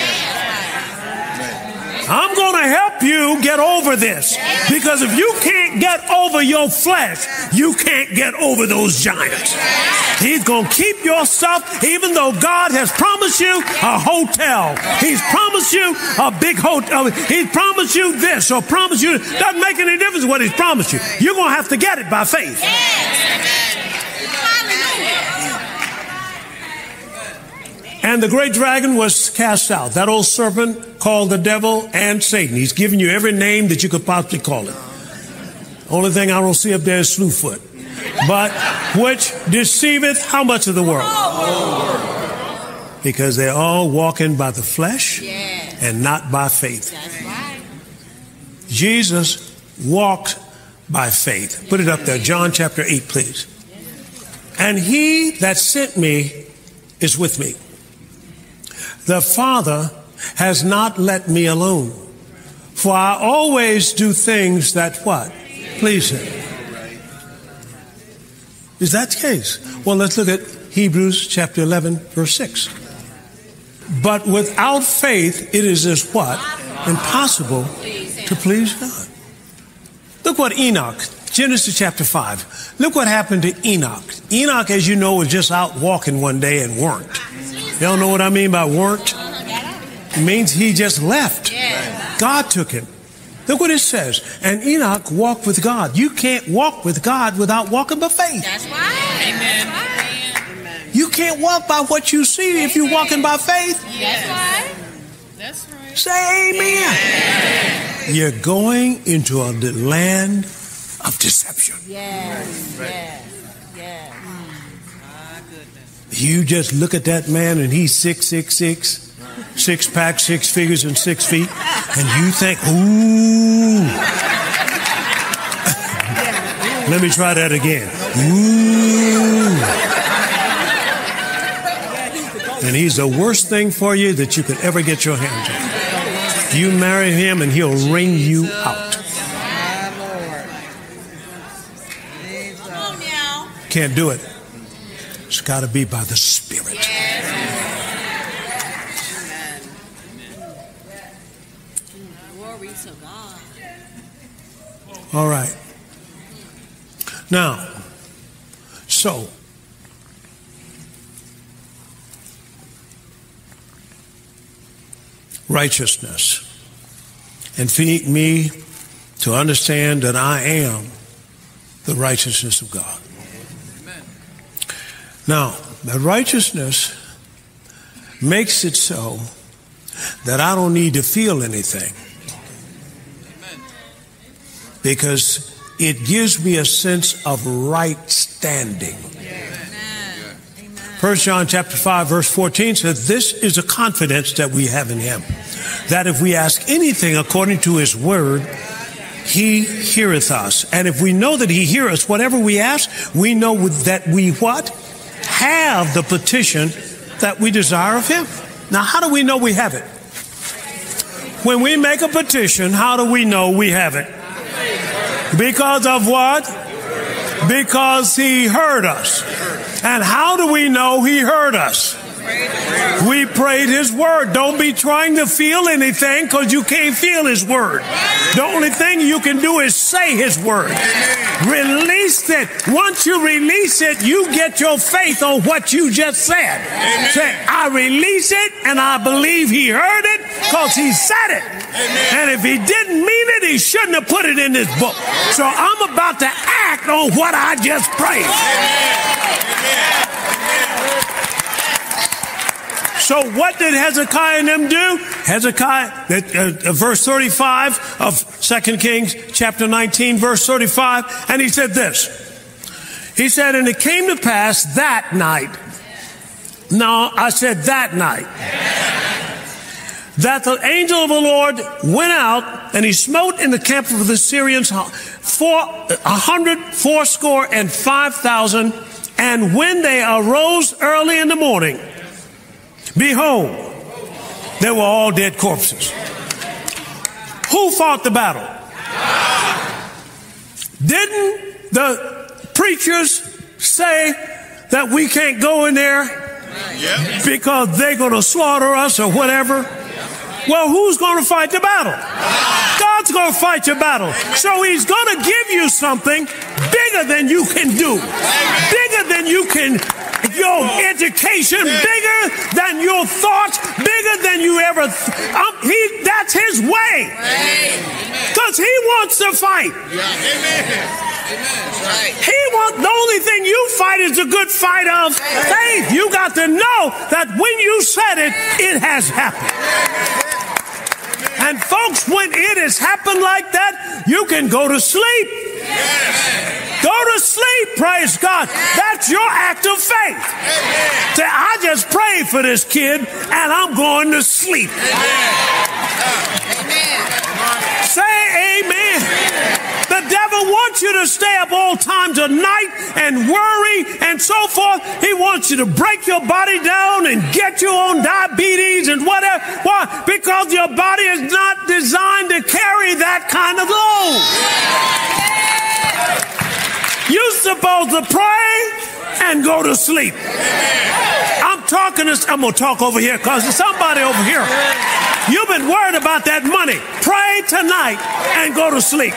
I'm going to help you get over this, because if you can't get over your flesh, you can't get over those giants. He's going to keep your stuff, even though God has promised you a hotel. He's promised you a big hotel. He's promised you this or promised you. Doesn't make any difference what he's promised you. You're going to have to get it by faith. And the great dragon was cast out. That old serpent called the devil and Satan. He's given you every name that you could possibly call it. Only thing I don't see up there is Slewfoot. But which deceiveth how much of the world? Because they're all walking by the flesh and not by faith. Jesus walked by faith. Put it up there. John chapter eight, please. And he that sent me is with me. The Father has not let me alone, for I always do things that what? Please him. Is that the case? Well, let's look at Hebrews chapter eleven, verse six. But without faith, it is as what? Impossible to please God. Look what Enoch, Genesis chapter five. Look what happened to Enoch. Enoch, as you know, was just out walking one day and weren't. Y'all know what I mean by weren't? It means he just left. God took him. Look what it says. And Enoch walked with God. You can't walk with God without walking by faith. That's right. Amen. You can't walk by what you see if you're walking by faith. That's right. That's right. Say amen. Amen. You're going into a land of deception. Yes. Yes. Yes. You just look at that man and he's six, six, six, six pack, six figures and six feet. And you think, ooh. Let me try that again. Ooh. And he's the worst thing for you that you could ever get your hands on. You marry him and he'll wring you out. Can't do it. It's got to be by the Spirit. Glory to God. All right. Now, so righteousness, and feed me to understand that I am the righteousness of God. Amen. Now, the righteousness makes it so that I don't need to feel anything. Amen. Because it gives me a sense of right standing. First John chapter five verse fourteen says, this is a confidence that we have in him, that if we ask anything according to his word, he heareth us. And if we know that he heareth us, whatever we ask, we know that we what? Have the petition that we desire of him. Now, how do we know we have it? When we make a petition, how do we know we have it? Because of what? Because he heard us. And how do we know he heard us? We prayed his word. Don't be trying to feel anything, because you can't feel his word. The only thing you can do is say his word. Release it. Once you release it, you get your faith on what you just said. Amen. Say, I release it and I believe he heard it because he said it. Amen. And if he didn't mean it, he shouldn't have put it in this book. So I'm about to act on what I just prayed. Amen. So what did Hezekiah and them do? Hezekiah, uh, verse thirty-five of Second Kings chapter nineteen, verse thirty-five, and he said this. He said, and it came to pass that night. No, I said that night. That the angel of the Lord went out, and he smote in the camp of the Syrians four, a hundred, fourscore, and five thousand. And when they arose early in the morning, behold, they were all dead corpses. Who fought the battle? Didn't the preachers say that we can't go in there because they're going to slaughter us or whatever? Well, who's going to fight the battle? God's going to fight your battle. So he's going to give you something bigger than you can do, bigger than you can, your education, bigger than your thoughts, bigger than you ever, th- um, he, that's his way. Because he wants to fight. He wants, the only thing you fight is a good fight of faith. You got to know that when you said it, it has happened. And folks, when it has happened like that, you can go to sleep. Go to sleep, praise God. That's your act of faith. Say, I just prayed for this kid and I'm going to sleep. Say amen. The devil wants you to stay up all times of night and worry and so forth. He wants you to break your body down and get you on diabetes and whatever. Why? Because your body is not designed to carry that kind of load. You're supposed to pray and go to sleep. I'm talking to, I'm going to talk over here because there's somebody over here. You've been worried about that money. Pray tonight and go to sleep.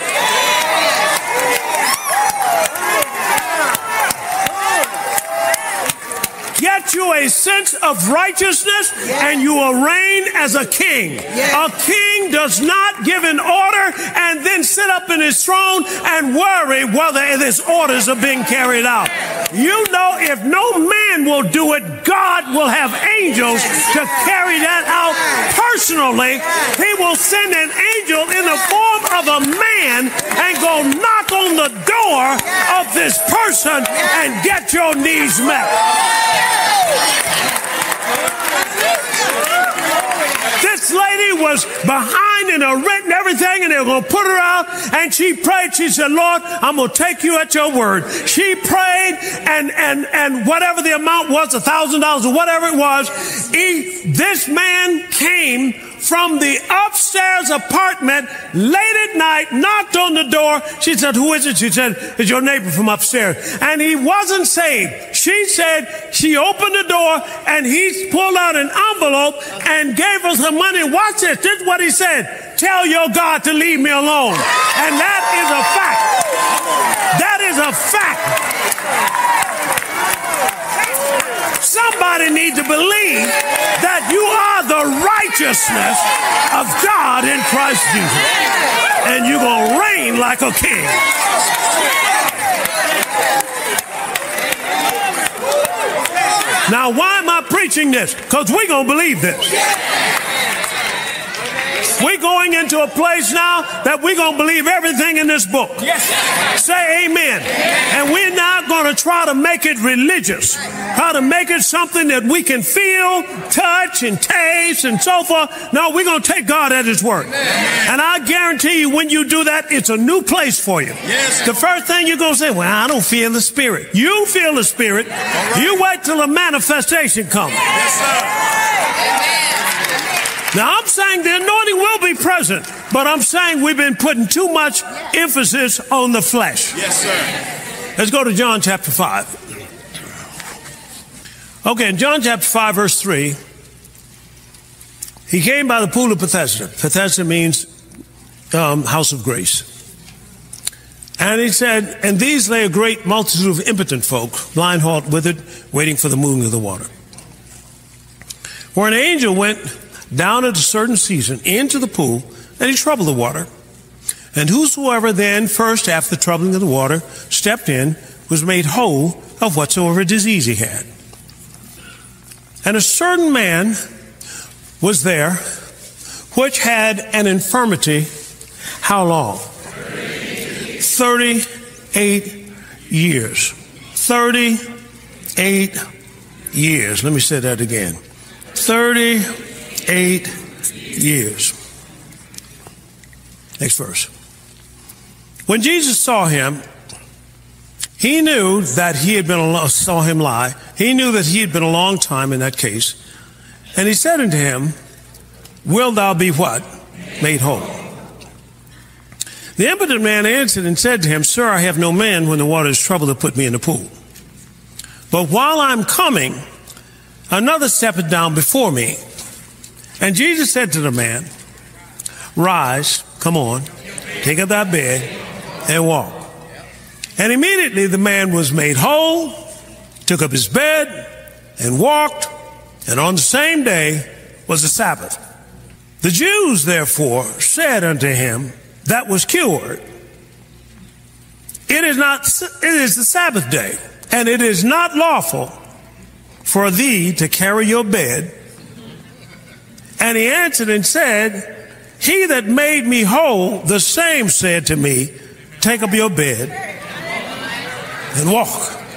Get you a sense of righteousness and you will reign as a king. A king does not give an order and then sit up in his throne and worry whether his orders are being carried out. You know, if no man will do it, God will have angels to carry that out personally. He will send an angel in the form of a man and go knock on the door of this person and get your needs met. This lady was behind in her rent and everything, and they were going to put her out, and she prayed. She said, Lord, I'm going to take you at your word. She prayed, and and and whatever the amount was, a thousand dollars or whatever it was, he, this man came from the upstairs apartment late at night, knocked on the door. She said, who is it? She said, it's your neighbor from upstairs. And he wasn't saved. She said she opened the door and he pulled out an envelope and gave her some money. Watch this. This is what he said. Tell your God to leave me alone. And that is a fact. That is a fact. Somebody needs to believe that you are the righteousness of God in Christ Jesus. And you're going to reign like a king. Now, why am I preaching this? Because we're going to believe this. We're going into a place now that we're going to believe everything in this book. Yes. Say amen. And we're not going to try to make it religious. Try to make it something that we can feel, touch, and taste, and so forth. No, we're going to take God at his word. And I guarantee you when you do that, it's a new place for you. Yes. The first thing you're going to say, well, I don't feel the Spirit. You feel the Spirit. Right. You wait till the manifestation comes. Yes, sir. Now, I'm saying the anointing will be present, but I'm saying we've been putting too much emphasis on the flesh. Yes, sir. Let's go to John chapter five. Okay, in John chapter five, verse three, he came by the pool of Bethesda. Bethesda means um, house of grace. And he said, and these lay a great multitude of impotent folk, blind, halt, withered, waiting for the moving of the water. For an angel went down at a certain season into the pool, and he troubled the water. And whosoever then first after the troubling of the water stepped in was made whole of whatsoever disease he had. And a certain man was there which had an infirmity, how long? thirty-eight years. thirty-eight years. Let me say that again. thirty-eight years. Next verse. When Jesus saw him, he knew that he had been a, saw him lie. He knew that he had been a long time in that case. And he said unto him, wilt thou be what? Made whole. The impotent man answered and said to him, sir, I have no man when the water is troubled to put me in the pool. But while I'm coming, another steppeth down before me. And Jesus said to the man, rise, come on, take up thy bed and walk. And immediately the man was made whole, took up his bed and walked, and on the same day was the Sabbath. The Jews therefore said unto him that was cured, it is not, it is the Sabbath day, and it is not lawful for thee to carry your bed. And he answered and said, he that made me whole, the same said to me, take up your bed and walk.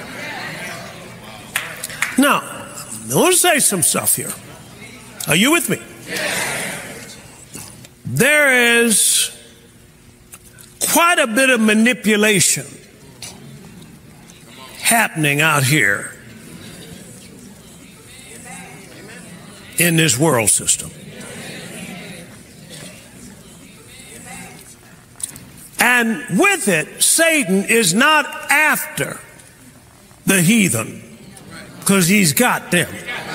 Now, I want to say some stuff here. Are you with me? There is quite a bit of manipulation happening out here in this world system. And with it, Satan is not after the heathen because he's got them.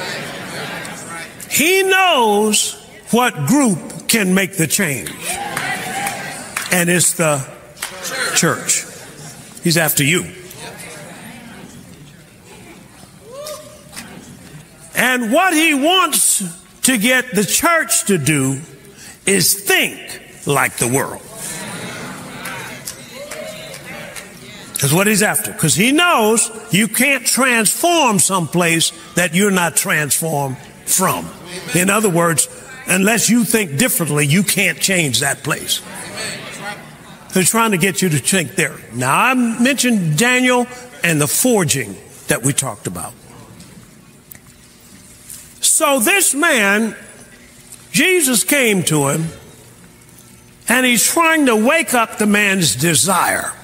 He knows what group can make the change. And it's the church. He's after you. And what he wants to get the church to do is think like the world. That's what he's after. Because he knows you can't transform someplace that you're not transformed from. In other words, unless you think differently, you can't change that place. They're trying to get you to think there. Now, I mentioned Daniel and the forging that we talked about. So this man, Jesus came to him, and he's trying to wake up the man's desire.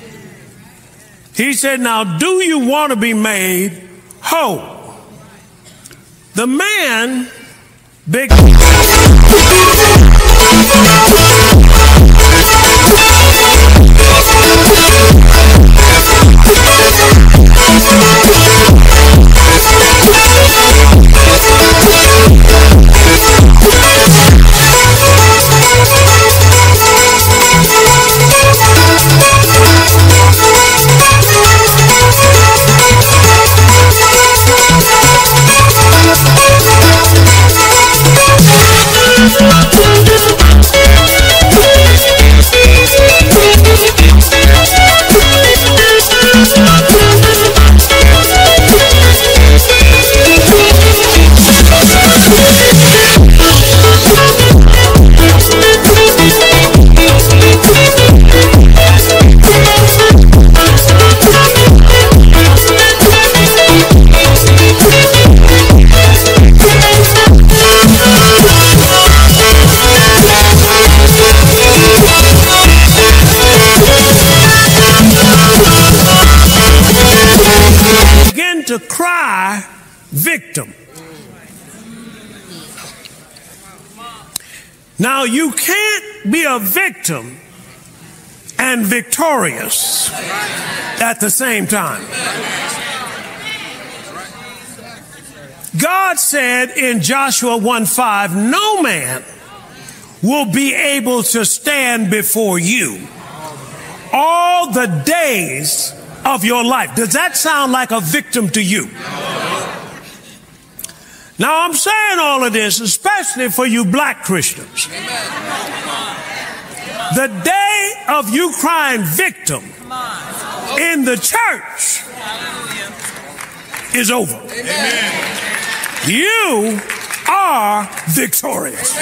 He said, now, do you want to be made whole? The man Big. To cry victim. Now you can't be a victim and victorious at the same time. God said in Joshua one five, no man will be able to stand before you all the days of your life. Does that sound like a victim to you? Now I'm saying all of this especially for you black Christians. The day of you crying victim in the church is over. You are victorious.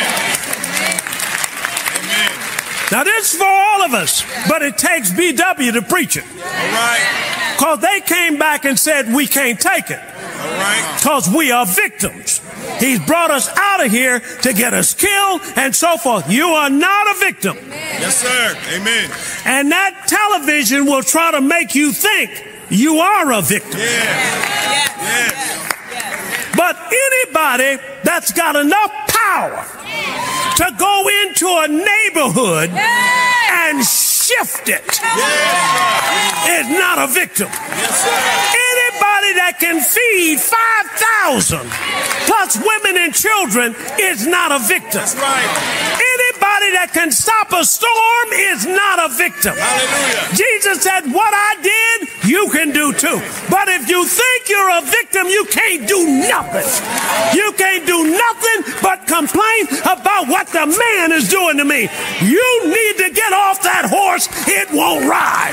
Now this is for all of us, but it takes B W to preach it. All right. Because they came back and said we can't take it. All right. Because we are victims. He's brought us out of here to get us killed and so forth. You are not a victim. Amen. Yes, sir. Amen. And that television will try to make you think you are a victim. Yeah. Yes. Yes. Yes. But anybody that's got enough power to go into a neighborhood and shift it is not a victim. Anybody that can feed five thousand plus women and children is not a victim. Anybody that can stop a storm is not a victim. Jesus said, what I did, you can do too. But if you think you're a victim, you can't do nothing. You can't do nothing but complain about what the man is doing to me. You need to get off that horse. It won't ride.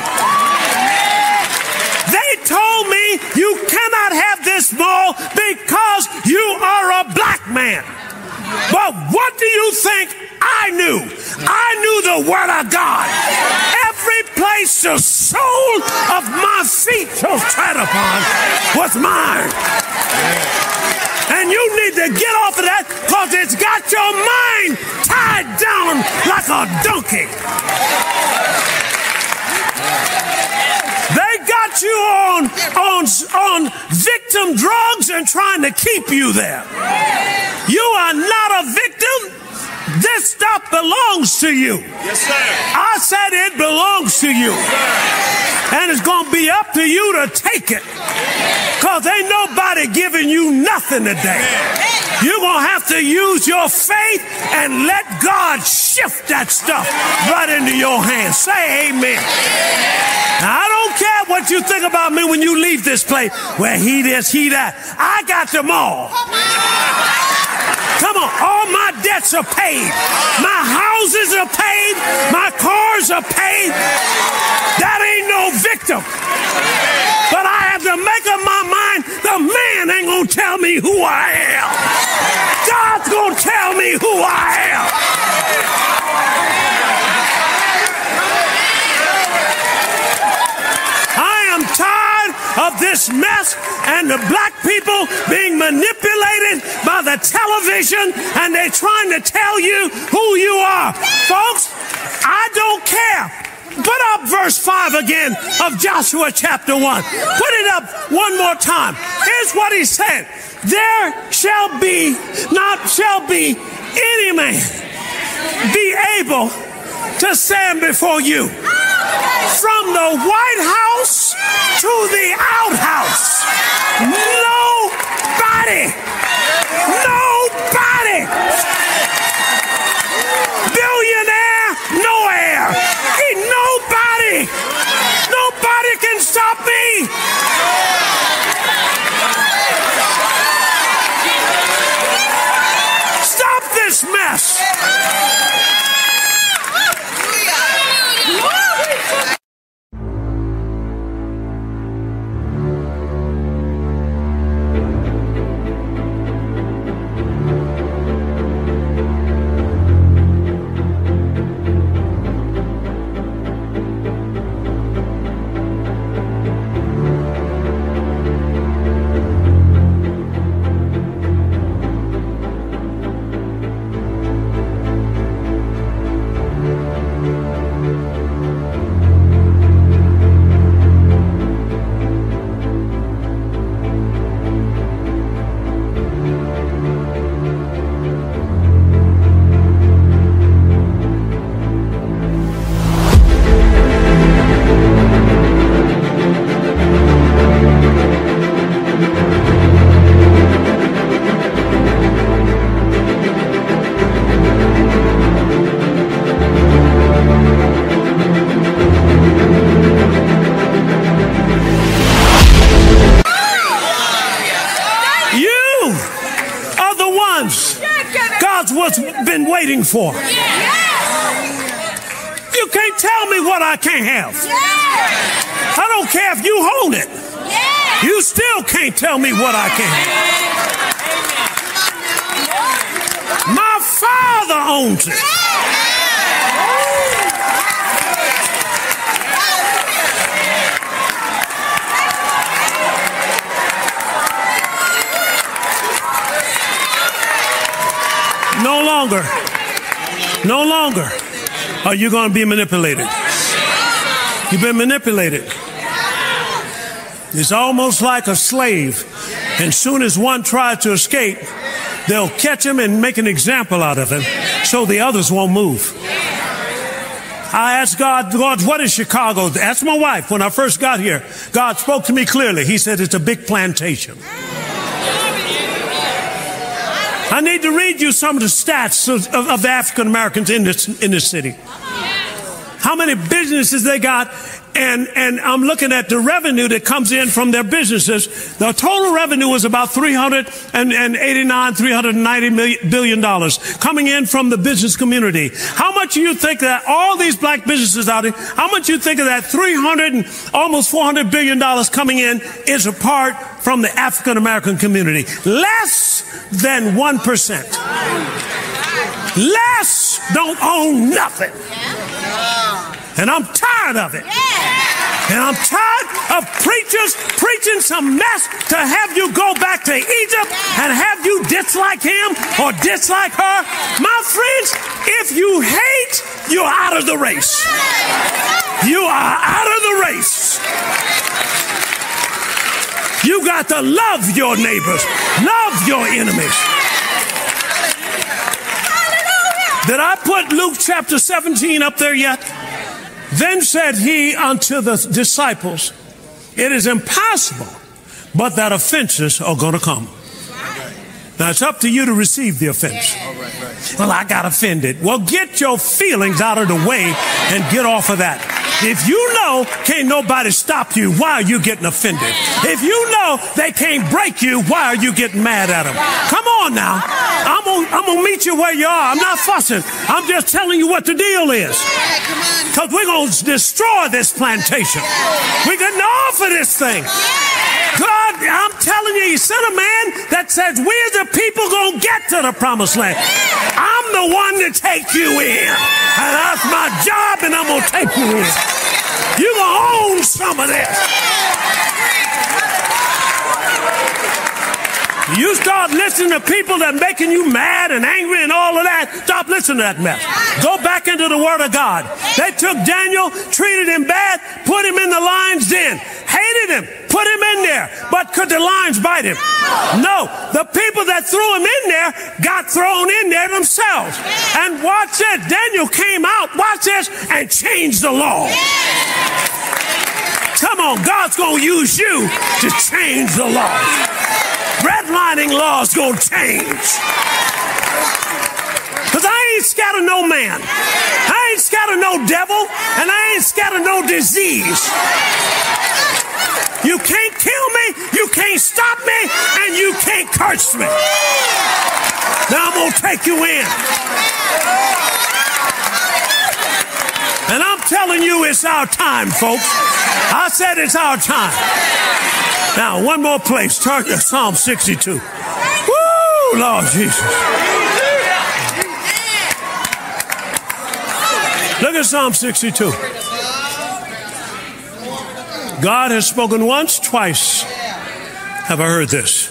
They told me you cannot have this mall because you are a black man. But what do you think I knew? I knew the word of God. Every place the sole of my feet shall tread upon was mine. And you need to get off of that because it's got your mind tied down like a donkey. They got you on, on, on victim drugs and trying to keep you there. You are not a victim. This stuff belongs to you. Yes, sir. I said it belongs to you. And it's going to be up to you to take it. Because ain't nobody giving you nothing today. You're going to have to use your faith and let God shift that stuff right into your hands. Say amen. Now, I don't care what you think about me when you leave this place. Well, he this, he that. I got them all. Come on, all my debts are paid. My houses are paid. My cars are paid. That ain't no victim. But I have to make up my mind, the man ain't gonna tell me who I am. God's gonna tell me who I am. I am tired of this mess and the black people being manipulated by the television, and they're trying to tell you who you are. Folks, I don't care. Put up verse five again of Joshua chapter one. Put it up one more time. Notice what he said. There shall be, not shall be any man be able to stand before you. From the White House to the outhouse. Nobody. Nobody. Billionaire, no air. Ain't nobody. Nobody can stop me. Stop this mess. Been waiting for. You can't tell me what I can't have. I don't care if you own it. You still can't tell me what I can't have. My Father owns it. No longer, no longer are you going to be manipulated. You've been manipulated. It's almost like a slave. And soon as one tries to escape, they'll catch him and make an example out of him so the others won't move. I asked God, God, what is Chicago? That's my wife. When I first got here, God spoke to me clearly. He said, it's a big plantation. I need to read you some of the stats of, of, of the African Americans in this in this city. How many businesses they got, and and I'm looking at the revenue that comes in from their businesses. The total revenue is about three hundred eighty-nine, three hundred ninety million billion dollars coming in from the business community. How much do you think that all these black businesses out there? How much do you think of that three hundred and almost four hundred billion dollars coming in is a part from the African American community? Less than one percent. Less don't own nothing. And I'm tired of it. And I'm tired of preachers preaching some mess to have you go back to Egypt and have you dislike him or dislike her. My friends, if you hate, you're out of the race. You are out of the race. You got to love your neighbors, love your enemies. Did I put Luke chapter seventeen up there yet? Then said he unto the disciples, it is impossible, but that offenses are going to come. Now it's up to you to receive the offense. Well, I got offended. Well, get your feelings out of the way and get off of that. If you know can't nobody stop you, why are you getting offended? If you know they can't break you, why are you getting mad at them? Come on now. I'm gonna, I'm gonna meet you where you are. I'm not fussing. I'm just telling you what the deal is. Because we're going to destroy this plantation. We're getting off of this thing. God, I'm telling you, he sent a man that says, we're the people going to get to the promised land. I'm the one to take you in. And that's my job, and I'm going to take you in. You're going to own some of this. You start listening to people that are making you mad and angry and all of that. Stop listening to that mess. Go back into the Word of God. They took Daniel, treated him bad, put him in the lion's den, hated him, put him in there. But could the lions bite him? No. The people that threw him in there got thrown in there themselves. And watch this. Daniel came out, watch this, and changed the law. Come on, God's going to use you to change the law. Redlining law is going to change. Because I ain't scared of no man. I ain't scared of no devil. And I ain't scared of no disease. You can't kill me. You can't stop me. And you can't curse me. Now I'm going to take you in. And I'm telling you, it's our time, folks. I said it's our time. Now, one more place. Turn to Psalm sixty-two. Woo, Lord Jesus. Look at Psalm sixty-two. God has spoken once, twice. Have I heard this?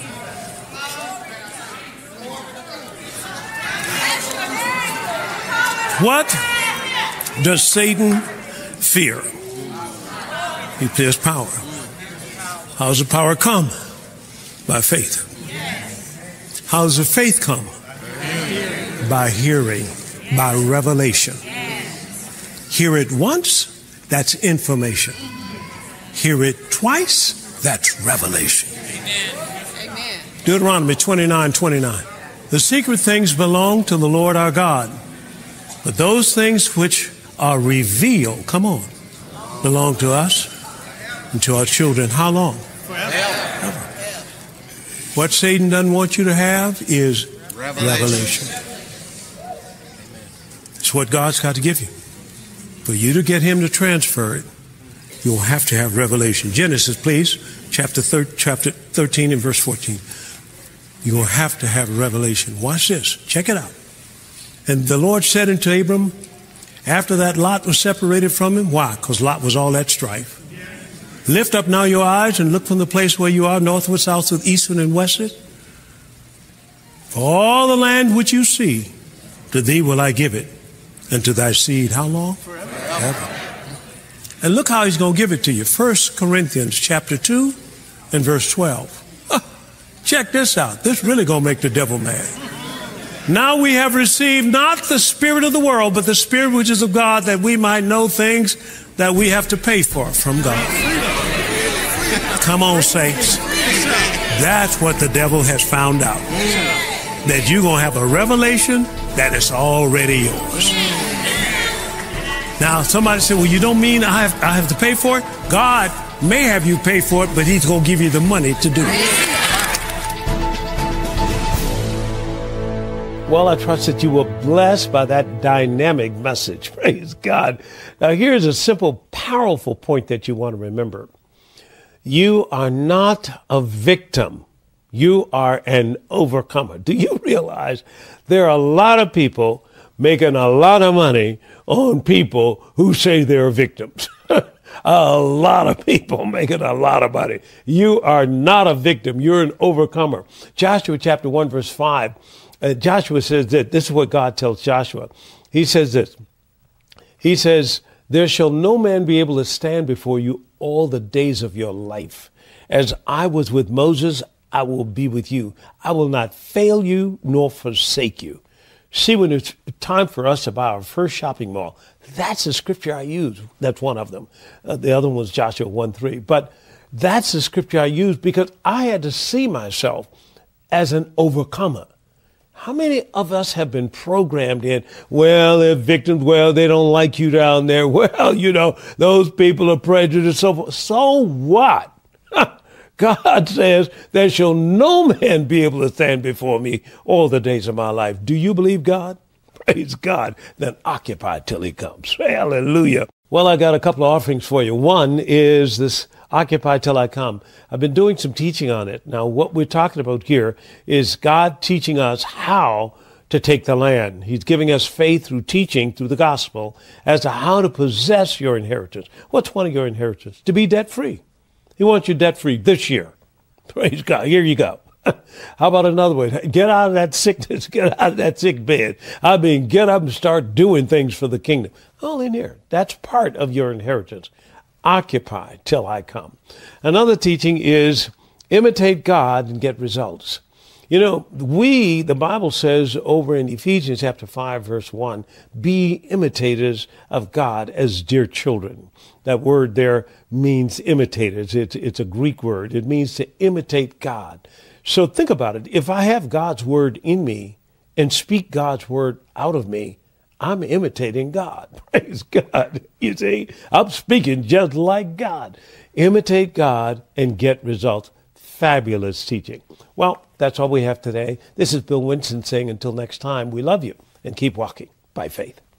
What does Satan fear? He fears power. How does the power come? By faith. How does the faith come? By hearing, by revelation. Hear it once, that's information. Hear it twice, that's revelation. Deuteronomy twenty-nine twenty-nine. The secret things belong to the Lord our God, but those things which are revealed, come on, belong to us and to our children. How long? Forever. What Satan doesn't want you to have is revelation. revelation. It's what God's got to give you. For you to get him to transfer it, you'll have to have revelation. Genesis, please, chapter, thir- chapter thirteen and verse fourteen. You'll have to have revelation. Watch this. Check it out. And the Lord said unto Abram, after that Lot was separated from him, why? Because Lot was all that strife. Lift up now your eyes and look from the place where you are, northward, southward, eastward, and westward. For all the land which you see, to thee will I give it, and to thy seed, how long? Forever. Forever. And look how he's going to give it to you. First Corinthians chapter two and verse twelve. Check this out. This really going to make the devil mad. Now we have received not the spirit of the world, but the spirit which is of God, that we might know things that we have to pay for from God. Come on, saints. That's what the devil has found out. That you're going to have a revelation that is already yours. Now, somebody said, well, you don't mean I have, I have to pay for it? God may have you pay for it, but he's going to give you the money to do it. Well, I trust that you were blessed by that dynamic message. Praise God. Now, here's a simple, powerful point that you want to remember. You are not a victim. You are an overcomer. Do you realize there are a lot of people making a lot of money on people who say they're victims? A lot of people making a lot of money. You are not a victim. You're an overcomer. Joshua chapter one, verse five. Uh, Joshua says that this is what God tells Joshua. He says this. He says, there shall no man be able to stand before you all the days of your life. As I was with Moses, I will be with you. I will not fail you nor forsake you. See, when it's time for us to buy our first shopping mall, that's the scripture I use. That's one of them. Uh, the other one was Joshua one three. But that's the scripture I use because I had to see myself as an overcomer. How many of us have been programmed in, well, they're victims, well, they don't like you down there, well, you know, those people are prejudiced, so forth. So what? God says, there shall no man be able to stand before me all the days of my life. Do you believe God? Praise God. Then occupy till he comes. Hallelujah. Well, I got a couple of offerings for you. One is this Occupy Till I Come. I've been doing some teaching on it. Now, what we're talking about here is God teaching us how to take the land. He's giving us faith through teaching, through the gospel, as to how to possess your inheritance. What's one of your inheritance? To be debt-free. He wants you debt-free this year. Praise God. Here you go. How about another way? Get out of that sickness. Get out of that sick bed. I mean, get up and start doing things for the kingdom. All in here. That's part of your inheritance. Occupy till I come. Another teaching is imitate God and get results. You know, we, the Bible says over in Ephesians chapter five, verse one, be imitators of God as dear children. That word there means imitators. It's, it's a Greek word. It means to imitate God. So think about it. If I have God's word in me and speak God's word out of me, I'm imitating God. Praise God. You see, I'm speaking just like God. Imitate God and get results. Fabulous teaching. Well, that's all we have today. This is Bill Winston saying until next time, we love you and keep walking by faith.